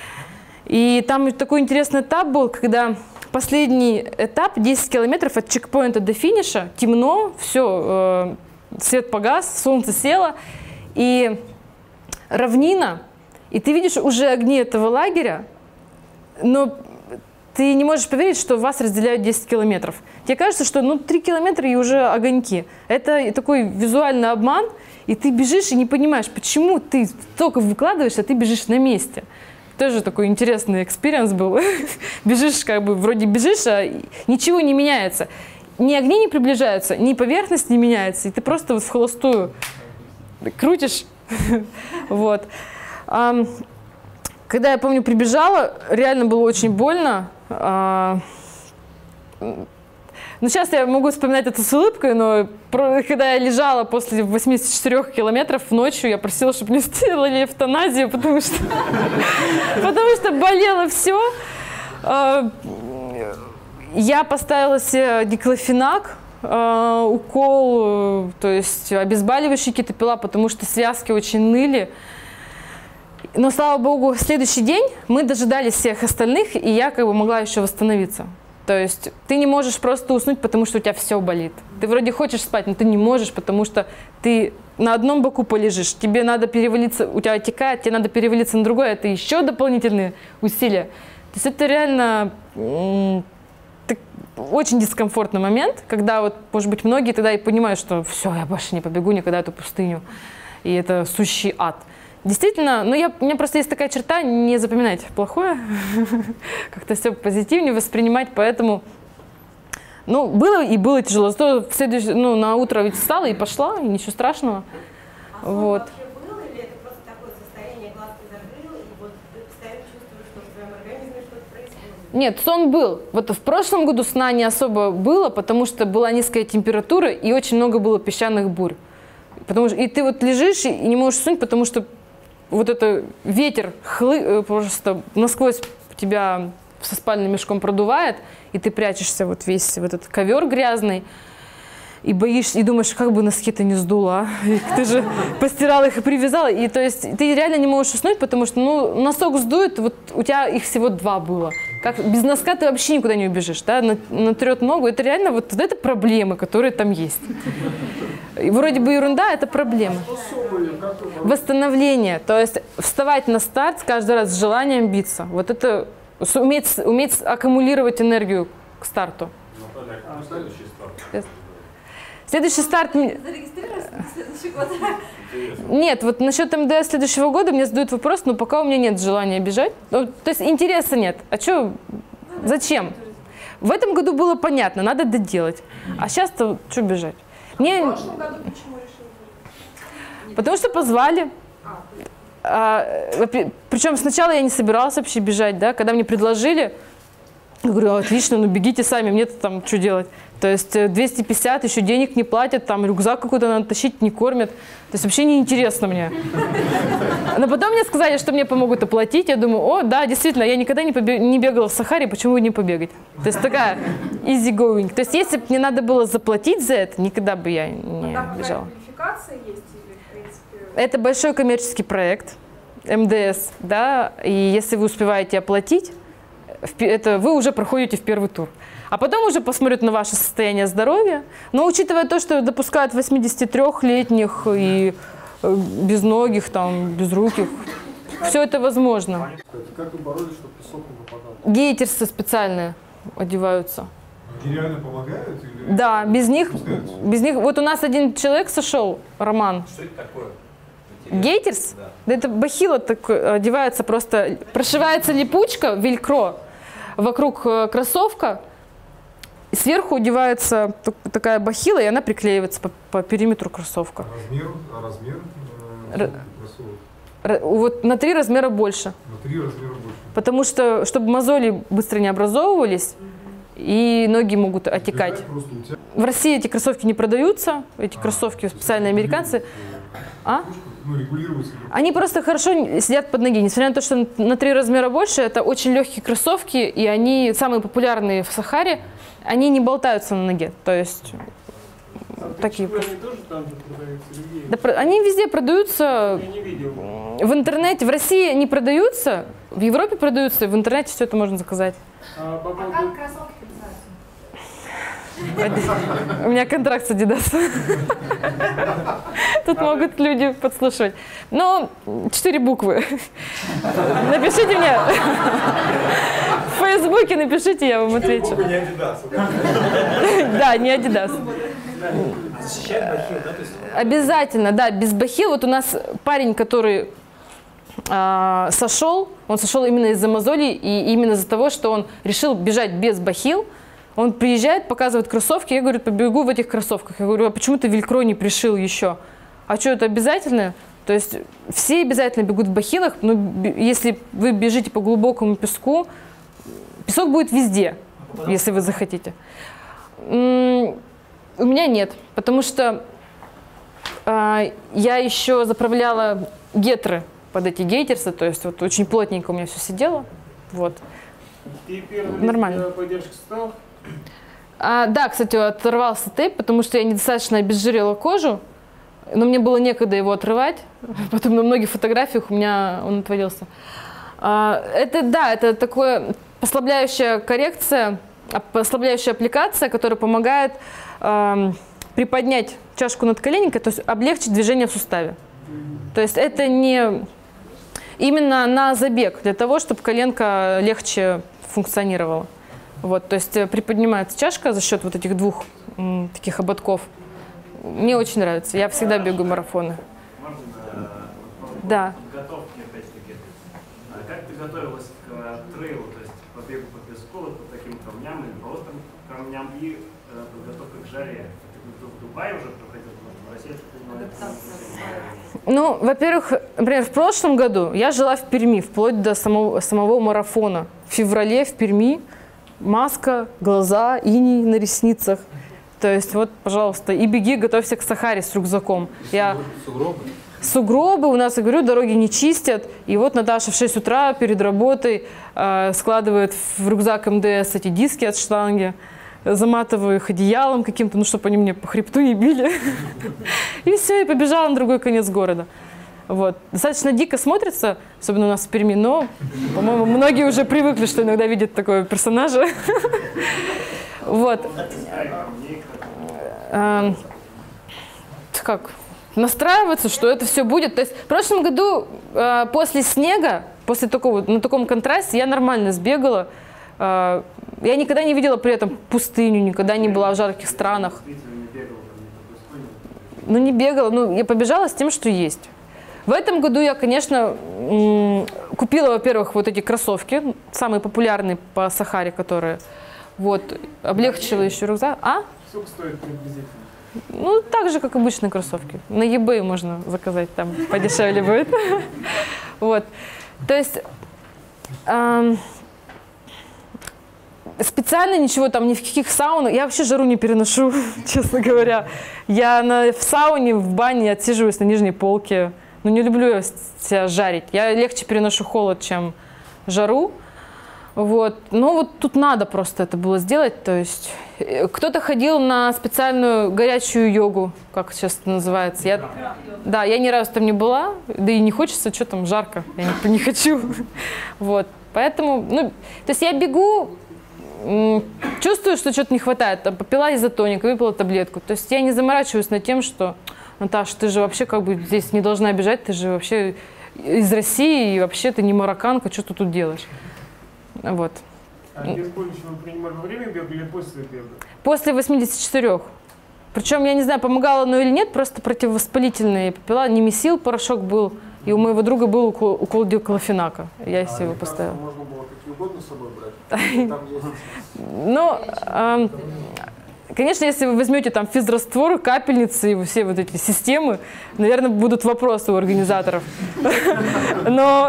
И там такой интересный этап был, когда последний этап, десять километров от чекпоинта до финиша, темно, все, свет погас, солнце село, и равнина, и ты видишь уже огни этого лагеря, но ты не можешь поверить, что вас разделяют десять километров. Тебе кажется, что ну три километра и уже огоньки. Это такой визуальный обман, и ты бежишь и не понимаешь, почему ты столько выкладываешь, а ты бежишь на месте. Тоже такой интересный экспириенс был. Бежишь, как бы, вроде бежишь, а ничего не меняется. Ни огни не приближаются, ни поверхность не меняется, и ты просто вот в холостую крутишь. Вот. Когда я, помню, прибежала, реально было очень больно. Ну, сейчас я могу вспоминать это с улыбкой, но когда я лежала после восьмидесяти четырёх километров ночью, я просила, чтобы мне сделали эвтаназию, потому что, потому что болело все. Я поставила себе диклофенак, э, укол, э, то есть обезболивающие какие-то пила, потому что связки очень ныли. Но, слава богу, в следующий день мы дожидались всех остальных, и я как бы могла еще восстановиться. То есть ты не можешь просто уснуть, потому что у тебя все болит. Ты вроде хочешь спать, но ты не можешь, потому что ты на одном боку полежишь, тебе надо перевалиться, у тебя отекает, тебе надо перевалиться на другое, это еще дополнительные усилия. То есть это реально так, очень дискомфортный момент, когда вот, может быть, многие тогда и понимают, что все, я больше не побегу никогда эту пустыню, и это сущий ад. Действительно, ну я, у меня просто есть такая черта, не запоминать плохое, как-то все позитивнее воспринимать, поэтому, ну, было и было тяжело. Зато в следующий, ну, на утро ведь встала и пошла, и ничего страшного. А вот. вообще было, или это просто такое состояние, глазки закрыл, и вот ты постоянно чувствуешь, что в твоем организме что-то происходит? Нет, сон был. Вот в прошлом году сна не особо было, потому что была низкая температура и очень много было песчаных бурь. Потому что, и ты вот лежишь и не можешь уснуть, потому что вот это ветер хлы, просто насквозь тебя со спальным мешком продувает, и ты прячешься вот весь в этот ковер грязный, и боишься, и думаешь, как бы носки-то не сдула, ты же постирала их и привязала, и то есть ты реально не можешь уснуть, потому что, ну, носок сдует, вот у тебя их всего два было. Как, без носка ты вообще никуда не убежишь, да, натрет ногу, это реально вот, вот это проблемы, которые там есть. И вроде бы ерунда, это проблема. Восстановление, то есть вставать на старт каждый раз с желанием биться, вот это уметь, уметь аккумулировать энергию к старту. Наталья, а следующий старт? Следующий старт... Зарегистрировался на следующий год? Нет, вот насчет МДС следующего года мне задают вопрос, но пока у меня нет желания бежать. Ну, то есть интереса нет. А что? Зачем? В этом году было понятно, надо доделать. А сейчас-то что бежать? Мне... В прошлом году почему решили? Потому что позвали. А, причем сначала я не собиралась вообще бежать, да, когда мне предложили, я говорю, отлично, ну бегите сами, мне-то там что делать. То есть двести пятьдесят, еще денег не платят, там рюкзак какой-то надо тащить, не кормят. То есть вообще неинтересно мне. Но потом мне сказали, что мне помогут оплатить. Я думаю, о, да, действительно, я никогда не, побег... не бегала в Сахаре, почему бы не побегать? То есть такая easy going. То есть если бы мне надо было заплатить за это, никогда бы я не а бежала. Квалификация есть или, в принципе... Это большой коммерческий проект, МДС, да, и если вы успеваете оплатить, это вы уже проходите в первый тур. А потом уже посмотрят на ваше состояние здоровья. Но учитывая то, что допускают восьмидесятитрёхлетних и безногих, там, безруких, все это возможно. Как вы боролись, чтобы песок не выпадал? Гейтерсы специальные одеваются. Они реально помогают? Или... Да, без них, без них... Вот у нас один человек сошел, Роман. Что это такое? Гейтерс? Да. Да это бахила такой, одевается просто, прошивается липучка, велькро, вокруг кроссовка, и сверху одевается такая бахила, и она приклеивается по, по периметру кроссовка. Размер? А размер э, Р... кроссовок? Вот на три размера больше. На три размера больше. Потому что, чтобы мозоли быстро не образовывались, и ноги могут отекать. Тебя... В России эти кроссовки не продаются, эти а, кроссовки специальные американцы. А? Ну, регулируются. Они просто хорошо сидят под ноги. Несмотря на то, что на три размера больше, это очень легкие кроссовки, и они самые популярные в Сахаре, они не болтаются на ноге. То есть а такие. Они тоже там же продаются? Да, они везде продаются. Я не видел. В интернете. В России не продаются, в Европе продаются, в интернете все это можно заказать. А, по поводу... а как кроссовки У меня контракт с Adidas. Тут могут люди подслушивать. Но четыре буквы. Напишите мне. В Фейсбуке напишите, я вам отвечу. Не Adidas. Да, не Adidas. Защищает бахил, да? То есть... Обязательно, да, без бахил. Вот у нас парень, который э, сошел, он сошел именно из-за мозолей и именно из-за того, что он решил бежать без бахил. Он приезжает, показывает кроссовки, я говорю, побегу в этих кроссовках. Я говорю, а почему ты велькро не пришил еще? А что, это обязательно? То есть все обязательно бегут в бахилах, но если вы бежите по глубокому песку, песок будет везде, если вы захотите. У меня нет, потому что э, я еще заправляла гетры под эти гейтерсы, то есть вот очень плотненько у меня все сидело. Вот. И первый нормально. Поддержки стал? А, да, кстати, оторвался тейп, потому что я недостаточно обезжирила кожу, но мне было некогда его отрывать. Потом на многих фотографиях у меня он отвалился. А, это, да, это такое послабляющая коррекция, послабляющая аппликация, которая помогает э, приподнять чашку над коленникой, то есть облегчить движение в суставе. То есть это не именно на забег, для того, чтобы коленка легче функционировала. Вот, то есть приподнимается чашка за счет вот этих двух м, таких ободков. Мне очень нравится. Я всегда бегаю марафоны. Можно да. подготовки опять-таки. А как ты готовилась к трейлу, то есть по бегу по песку, по таким камням или по острым камням и э, подготовка к жаре? Ты в Дубае уже проходил, в России? Ну, во-первых, например, в прошлом году я жила в Перми, вплоть до самого, самого марафона. В феврале в Перми маска, глаза, иней на ресницах. То есть вот, пожалуйста, и беги, готовься к Сахаре с рюкзаком. Я... Сугробы? Сугробы, у нас, я говорю, дороги не чистят. И вот Наташа в шесть утра перед работой э, складывает в рюкзак эм дэ эс эти диски от штанги, заматываю их одеялом каким-то, ну, чтобы они мне по хребту не били. И все, и побежала на другой конец города. Вот. Достаточно дико смотрится, особенно у нас в Перми, но, по-моему, многие уже привыкли, что иногда видят такого персонажа. Вот. Как? Настраиваться, что это все будет. То есть в прошлом году после снега, после такого, на таком контрасте я нормально сбегала. Я никогда не видела при этом пустыню, никогда не была в жарких странах. Ну, не бегала, ну, я побежала с тем, что есть. В этом году я, конечно, купила, во-первых, вот эти кроссовки, самые популярные по Сахаре, которые, вот, облегчила еще рюкзак. А? Сколько стоит приблизительно? Ну, так же, как обычные кроссовки. На eBay можно заказать, там подешевле будет. Вот. То есть специально ничего там, ни в каких саунах. Я вообще жару не переношу, честно говоря. Я на, в сауне, в бане отсиживаюсь на нижней полке. Ну, не люблю я себя жарить. Я легче переношу холод, чем жару. Вот. Но вот тут надо просто это было сделать. То есть кто-то ходил на специальную горячую йогу, как сейчас это называется. Я, да, я ни разу там не была, да и не хочется, что там жарко, я не, не хочу. Вот. Поэтому, ну, то есть я бегу, чувствую, что что-то не хватает, там, попила изотоник, выпила таблетку. То есть я не заморачиваюсь над тем, что, Наташа, ты же вообще как бы здесь не должна бежать, ты же вообще из России, и вообще ты не марокканка, что ты тут делаешь? Вот. А обезболивающее вы принимали во время бега или после бега? После восьмидесяти четырёх. Причем, я не знаю, помогало оно или нет, просто противовоспалительное я попила. Немесил порошок был, и у моего друга был укол, укол диклофенака. Я а, себе его поставила. Можно было какие угодно с собой брать? Ну, конечно, если вы возьмете там физраствор, капельницы и все вот эти системы, наверное, будут вопросы у организаторов. Но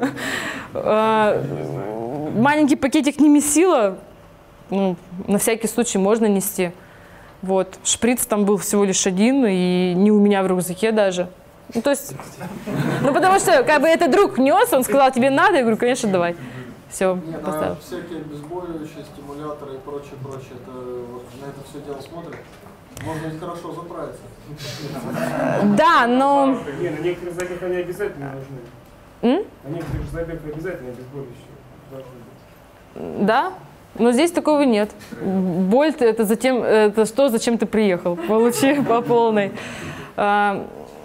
маленький пакетик немесила, ну, на всякий случай можно нести. Вот. Шприц там был всего лишь один, и не у меня в рюкзаке даже. Ну, то есть, ну, потому что, как бы, это друг нес, он сказал, тебе надо, я говорю, конечно, давай. Все, Нет, поставил. а всякие обезболивающие, стимуляторы и прочее, прочее, это, вот, на это все дело смотрят. Можно ведь хорошо заправиться. Да, но... Не, на некоторых забегах они обязательно нужны. М? На некоторых забегах обязательно обезболивающие должны быть. Да? Но здесь такого нет. Боль – это, затем, это что, зачем ты приехал. Получи по полной. А,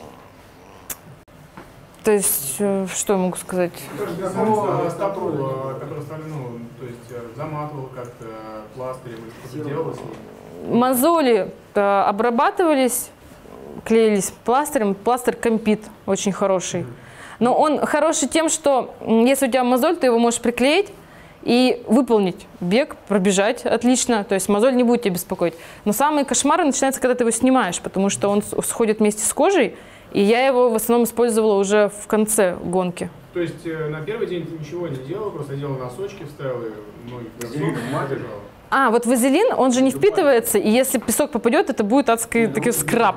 то есть, что я могу сказать? Стопу, которую стали, ну, то есть заматывал как-то пластырем или что-то делалось? Мозоли обрабатывались, клеились пластырем. Пластырь Компит очень хороший. Но он хороший тем, что если у тебя мозоль, ты его можешь приклеить и выполнить бег, пробежать отлично, то есть мозоль не будет тебя беспокоить. Но самые кошмары начинаются, когда ты его снимаешь, потому что он сходит вместе с кожей, и я его в основном использовала уже в конце гонки. То есть на первый день ты ничего не делала, просто делала носочки, вставила ноги в кроссовки, бежала? А, вот вазелин, он же не впитывается, и если песок попадет, это будет адский такой скраб.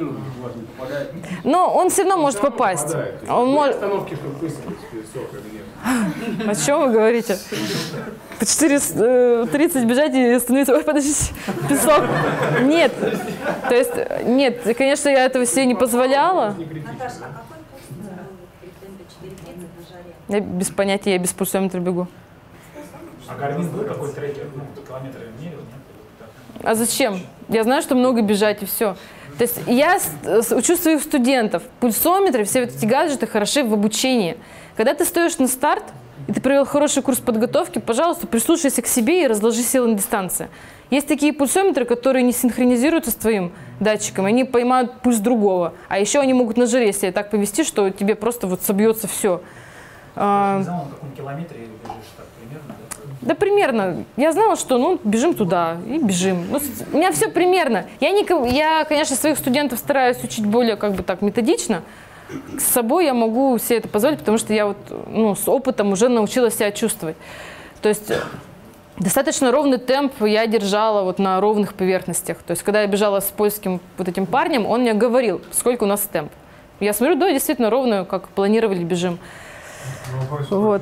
Но он все равно может попасть. Он может... Остановки, чтобы высыпать песок или нет? О чем вы говорите? По четыре тридцать бежать и остановиться. Ой, подождите, песок. Нет. То есть, нет, конечно, я этого себе не позволяла. Наташа, а какой пульс при темпе четыре тридцать на жаре? Я без понятия, я без пульсометра бегу. А Гармин был какой трекер? Ну, километры мерил, нет? А зачем? Я знаю, что много бежать и все. То есть я учу своих студентов. Пульсометры, все вот эти гаджеты хороши в обучении. Когда ты стоишь на старт, и ты провел хороший курс подготовки, пожалуйста, прислушайся к себе и разложи силы на дистанции. Есть такие пульсометры, которые не синхронизируются с твоим датчиком, они поймают пульс другого. А еще они могут на жаре себя так повести, что тебе просто вот собьется все. Ты знал, на каком километре бежишь так примерно? Да примерно. Я знала, что ну бежим туда и бежим. Ну, у меня все примерно. Я, не, я, конечно, своих студентов стараюсь учить более как бы так методично. С собой я могу себе это позволить, потому что я вот ну, с опытом уже научилась себя чувствовать. То есть достаточно ровный темп я держала вот на ровных поверхностях. То есть когда я бежала с польским вот этим парнем, он мне говорил, сколько у нас темп. Я смотрю, да, действительно ровно, как планировали, бежим. Ну, вот.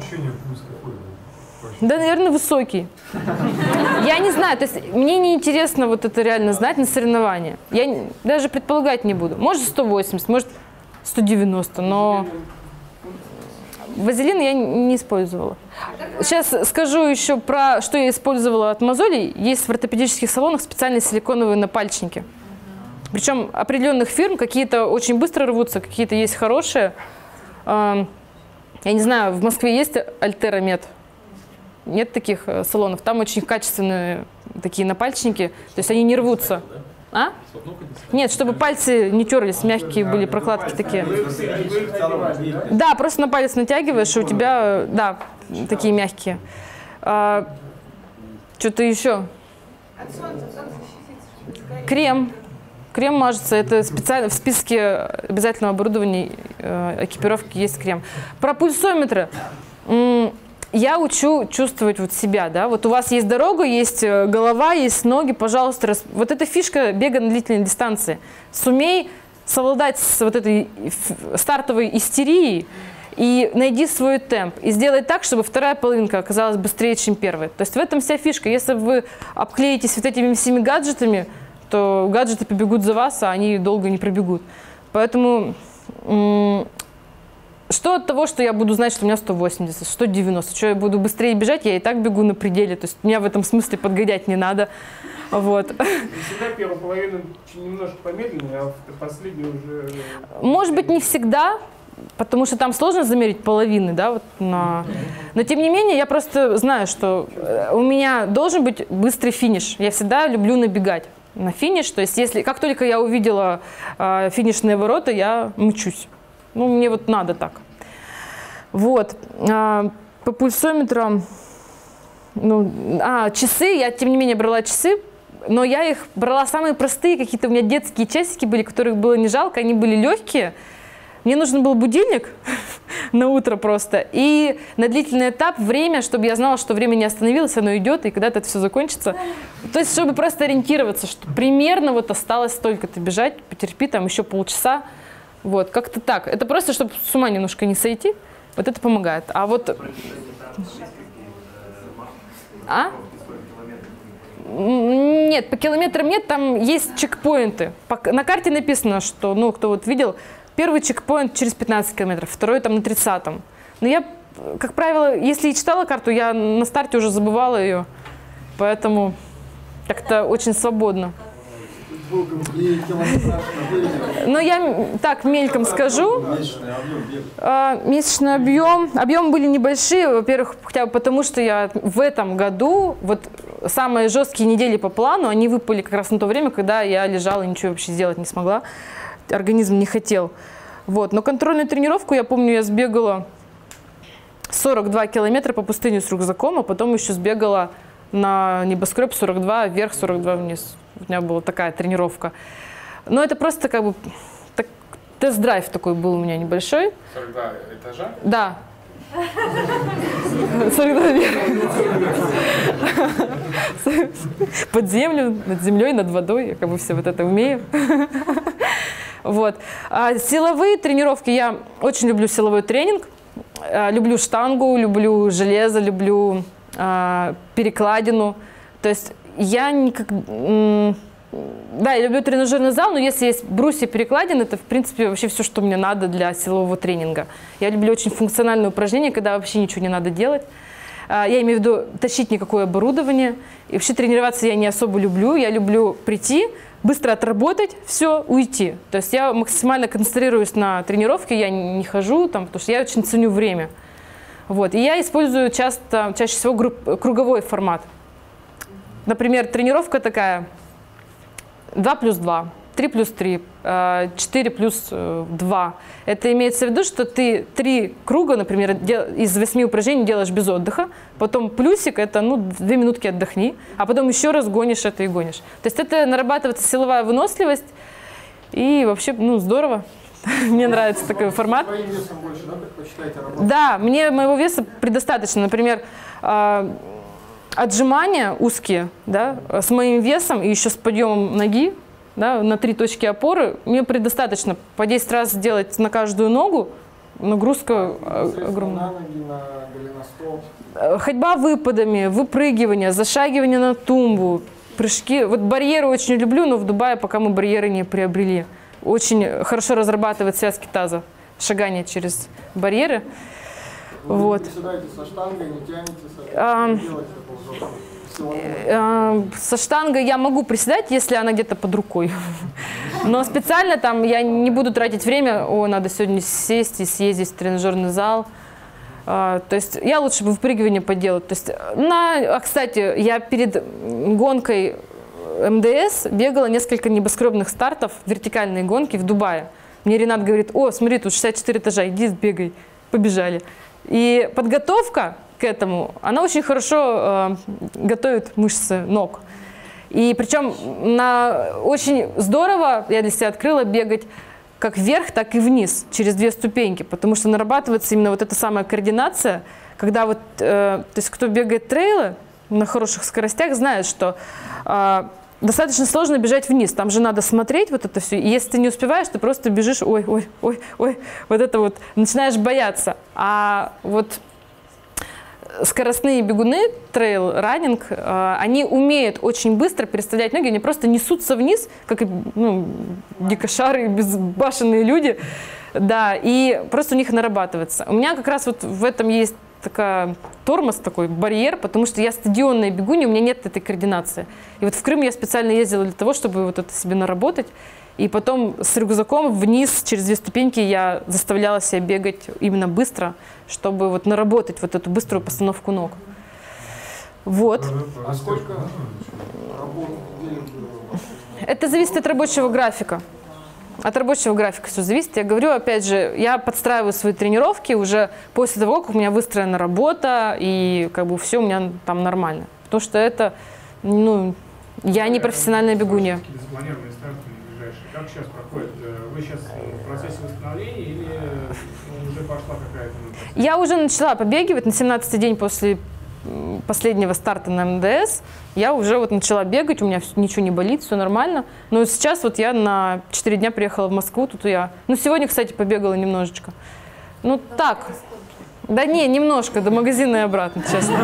Да, наверное, высокий. Я не знаю, то есть мне не интересно вот это реально знать на соревнования. Я не, даже предполагать не буду. Может сто восемьдесят, может сто девяносто, но вазелин я не использовала. Сейчас скажу еще про, что я использовала от мозолей. Есть в ортопедических салонах специальные силиконовые напальчники. Причем определенных фирм, какие-то очень быстро рвутся, какие-то есть хорошие. Я не знаю, в Москве есть Альтерамед? Нет таких салонов. Там очень качественные такие напальчники, то есть они не рвутся. А? Нет, чтобы пальцы не терлись, мягкие были прокладки такие. Да, просто на палец натягиваешь, и у тебя, да, такие мягкие. А, что-то еще. Крем. Крем мажется, это специально в списке обязательного оборудования э, экипировки есть крем. Про пульсометры. Я учу чувствовать вот себя, да, вот у вас есть дорога, есть голова, есть ноги, пожалуйста, рас... вот эта фишка бега на длительной дистанции. Сумей совладать с вот этой стартовой истерией и найди свой темп. И сделай так, чтобы вторая половинка оказалась быстрее, чем первая. То есть в этом вся фишка. Если вы обклеитесь вот этими всеми гаджетами, то гаджеты побегут за вас, а они долго не пробегут. Поэтому... Что от того, что я буду знать, что у меня сто восемьдесят, сто девяносто, что я буду быстрее бежать, я и так бегу на пределе, то есть меня в этом смысле подгонять не надо. Вот. Всегда первую половину немножко помедленнее, а в последнюю уже... Может быть, не всегда, потому что там сложно замерить половины, да, вот на... но тем не менее я просто знаю, что у меня должен быть быстрый финиш. Я всегда люблю набегать на финиш, то есть если, как только я увидела э, финишные ворота, я мчусь. Ну, мне вот надо так. Вот. А, по пульсометрам, ну, а, часы, я, тем не менее, брала часы, но я их брала самые простые, какие-то у меня детские часики были, которых было не жалко, они были легкие. Мне нужен был будильник на утро просто, и на длительный этап время, чтобы я знала, что время не остановилось, оно идет, и когда-то это все закончится. То есть, чтобы просто ориентироваться, что примерно вот осталось столько-то бежать, потерпи там еще полчаса. Вот, как-то так. Это просто, чтобы с ума немножко не сойти. Вот это помогает. А вот... А? Нет, по километрам нет, там есть чекпоинты. На карте написано, что, ну, кто вот видел, первый чекпоинт через пятнадцать километров, второй там на тридцатом. Но я, как правило, если и читала карту, я на старте уже забывала ее. Поэтому как-то очень свободно. Но я так мельком скажу. Месячный объем. Объемы были небольшие, во-первых, хотя бы потому, что я в этом году, вот самые жесткие недели по плану, они выпали как раз на то время, когда я лежала и ничего вообще сделать не смогла. Организм не хотел. Вот. Но контрольную тренировку, я помню, я сбегала сорок два километра по пустыне с рюкзаком, а потом еще сбегала на небоскреб сорок два, вверх сорок два вниз. У меня была такая тренировка. Но это просто как бы так, тест-драйв такой был у меня небольшой. сорок два этажа? Да. сорок два вверх. Под землю, над землей, над водой. Я как бы все вот это умею. Вот. А силовые тренировки. Я очень люблю силовой тренинг. Люблю штангу, люблю железо, люблю а, перекладину. То есть я никак... Да, я люблю тренажерный зал, но если есть брусья, перекладины, это, в принципе, вообще все, что мне надо для силового тренинга. Я люблю очень функциональные упражнения, когда вообще ничего не надо делать. Я имею в виду тащить никакое оборудование. И вообще тренироваться я не особо люблю. Я люблю прийти, быстро отработать, все, уйти. То есть я максимально концентрируюсь на тренировке, я не хожу, там, потому что я очень ценю время. Вот. И я использую часто, чаще всего групп, круговой формат. Например, тренировка такая два плюс два, три плюс три, четыре плюс два. Это имеется в виду, что ты три круга, например, из восьми упражнений делаешь без отдыха, потом плюсик, это ну, две минутки отдохни, а потом еще раз гонишь это и гонишь. То есть это нарабатывается силовая выносливость, и вообще ну, здорово. Мне нравится такой формат. Своим весом больше, да, предпочитаете работать? Да, мне моего веса предостаточно. Например, отжимания узкие, да, с моим весом и еще с подъемом ноги, да, на три точки опоры, мне предостаточно по десять раз сделать на каждую ногу, нагрузка огромная. На ноги, на голеностоп. Ходьба выпадами, выпрыгивание, зашагивание на тумбу, прыжки. Вот барьеры очень люблю, но в Дубае пока мы барьеры не приобрели. Очень хорошо разрабатывает связки таза, шагание через барьеры. Вы вот. не приседаете со штангой, не тянете, со... а, не делаете а, со штангой я могу приседать, если она где-то под рукой. Но специально там я не буду тратить время, о, надо сегодня сесть и съездить в тренажерный зал. А, то есть я лучше бы выпрыгивание поделать. То есть, на, а, кстати, я перед гонкой эм дэ эс бегала несколько небоскребных стартов, вертикальные гонки в Дубае. Мне Ренат говорит: о, смотри, тут шестьдесят четыре этажа, иди сбегай. Побежали. И подготовка к этому, она очень хорошо э, готовит мышцы ног. И причем на, очень здорово, я для себя открыла, бегать как вверх, так и вниз, через две ступеньки, потому что нарабатывается именно вот эта самая координация, когда вот, э, то есть кто бегает трейлы на хороших скоростях, знает, что э, достаточно сложно бежать вниз, там же надо смотреть вот это все, и если ты не успеваешь, ты просто бежишь, ой, ой, ой, ой, вот это вот, начинаешь бояться. А вот скоростные бегуны, трейл-раннинг, э, они умеют очень быстро переставлять ноги, они просто несутся вниз, как ну, дикошары, безбашенные люди, да, и просто у них нарабатывается. У меня как раз вот в этом есть такая тормоз, такой барьер, потому что я стадионная бегунья, у меня нет этой координации. И вот в Крым я специально ездила для того, чтобы вот это себе наработать. И потом с рюкзаком вниз через две ступеньки я заставляла себя бегать именно быстро, чтобы вот наработать вот эту быструю постановку ног. Вот. А сколько работ в неделю? Это зависит от рабочего графика. От рабочего графика все зависит. Я говорю, опять же, я подстраиваю свои тренировки уже после того, как у меня выстроена работа, и как бы все у меня там нормально. Потому что это, ну, я не профессиональная бегунья. Запланированные старты ближайшие. Как сейчас проходит? Вы сейчас в процессе восстановления или ну, уже пошла какая-то? Я уже начала побегивать на семнадцатый день после последнего старта на эм дэ эс. Я уже вот начала бегать, у меня ничего не болит, все нормально. Но сейчас вот я на четыре дня приехала в Москву, тут я... Ну, сегодня, кстати, побегала немножечко. Ну, так. Да не, немножко, до магазина и обратно, честно.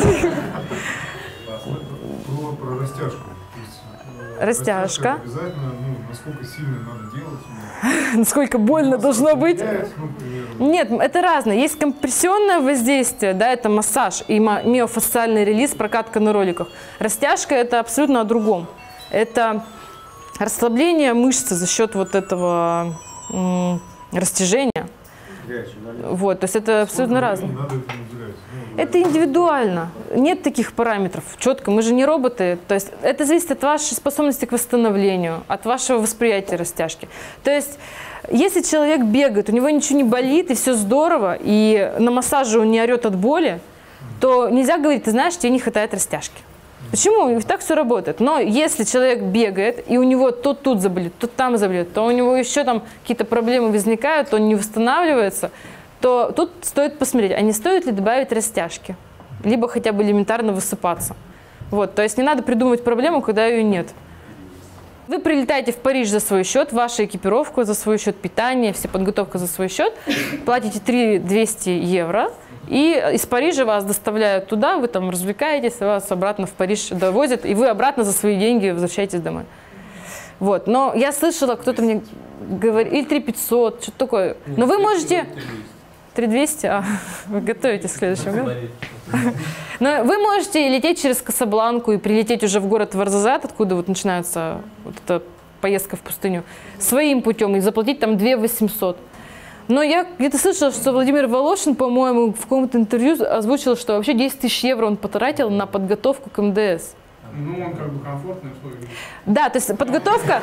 Про растяжку. Растяжка. Обязательно, ну, насколько сильно надо делать? Насколько больно должно быть? Нет, это разное. Есть компрессионное воздействие, да, это массаж и миофасциальный релиз, прокатка на роликах. Растяжка – это абсолютно о другом. Это расслабление мышцы за счет вот этого м, растяжения. Вот, то есть это абсолютно разное. Это индивидуально. Нет таких параметров четко. Мы же не роботы. То есть это зависит от вашей способности к восстановлению, от вашего восприятия растяжки. То есть если человек бегает, у него ничего не болит, и все здорово, и на массаже он не орет от боли, то нельзя говорить: ты знаешь, тебе не хватает растяжки. Почему? И так все работает. Но если человек бегает, и у него то тут заболит, то там заболит, то у него еще там какие-то проблемы возникают, он не восстанавливается, то тут стоит посмотреть, а не стоит ли добавить растяжки, либо хотя бы элементарно высыпаться. Вот, то есть не надо придумывать проблему, когда ее нет. Вы прилетаете в Париж за свой счет, ваша экипировка за свой счет, питание, вся подготовка за свой счет, платите три тысячи двести евро, и из Парижа вас доставляют туда, вы там развлекаетесь, вас обратно в Париж довозят, и вы обратно за свои деньги возвращаетесь домой. Вот, но я слышала, кто-то мне говорит, или три тысячи пятьсот, что-то такое. Но вы можете... три тысячи двести? А, вы готовитесь к следующему году? Но вы можете лететь через Касабланку и прилететь уже в город Варзазат, откуда вот начинается вот эта поездка в пустыню, своим путем и заплатить там две тысячи восемьсот. Но я где-то слышала, что Владимир Волошин, по-моему, в каком-то интервью озвучил, что вообще десять тысяч евро он потратил на подготовку к эм дэ эс. Ну, он как бы комфортный условия. Да, то есть подготовка...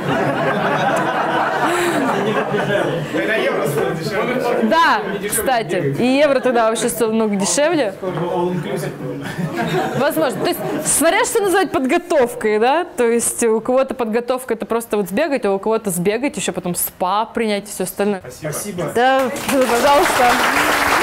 Да, кстати, и евро тогда вообще стоил много дешевле. Возможно. То есть, смотря что называть подготовкой, да, то есть у кого-то подготовка это просто вот сбегать, а у кого-то сбегать, еще потом спа принять и все остальное. Спасибо. Да, пожалуйста.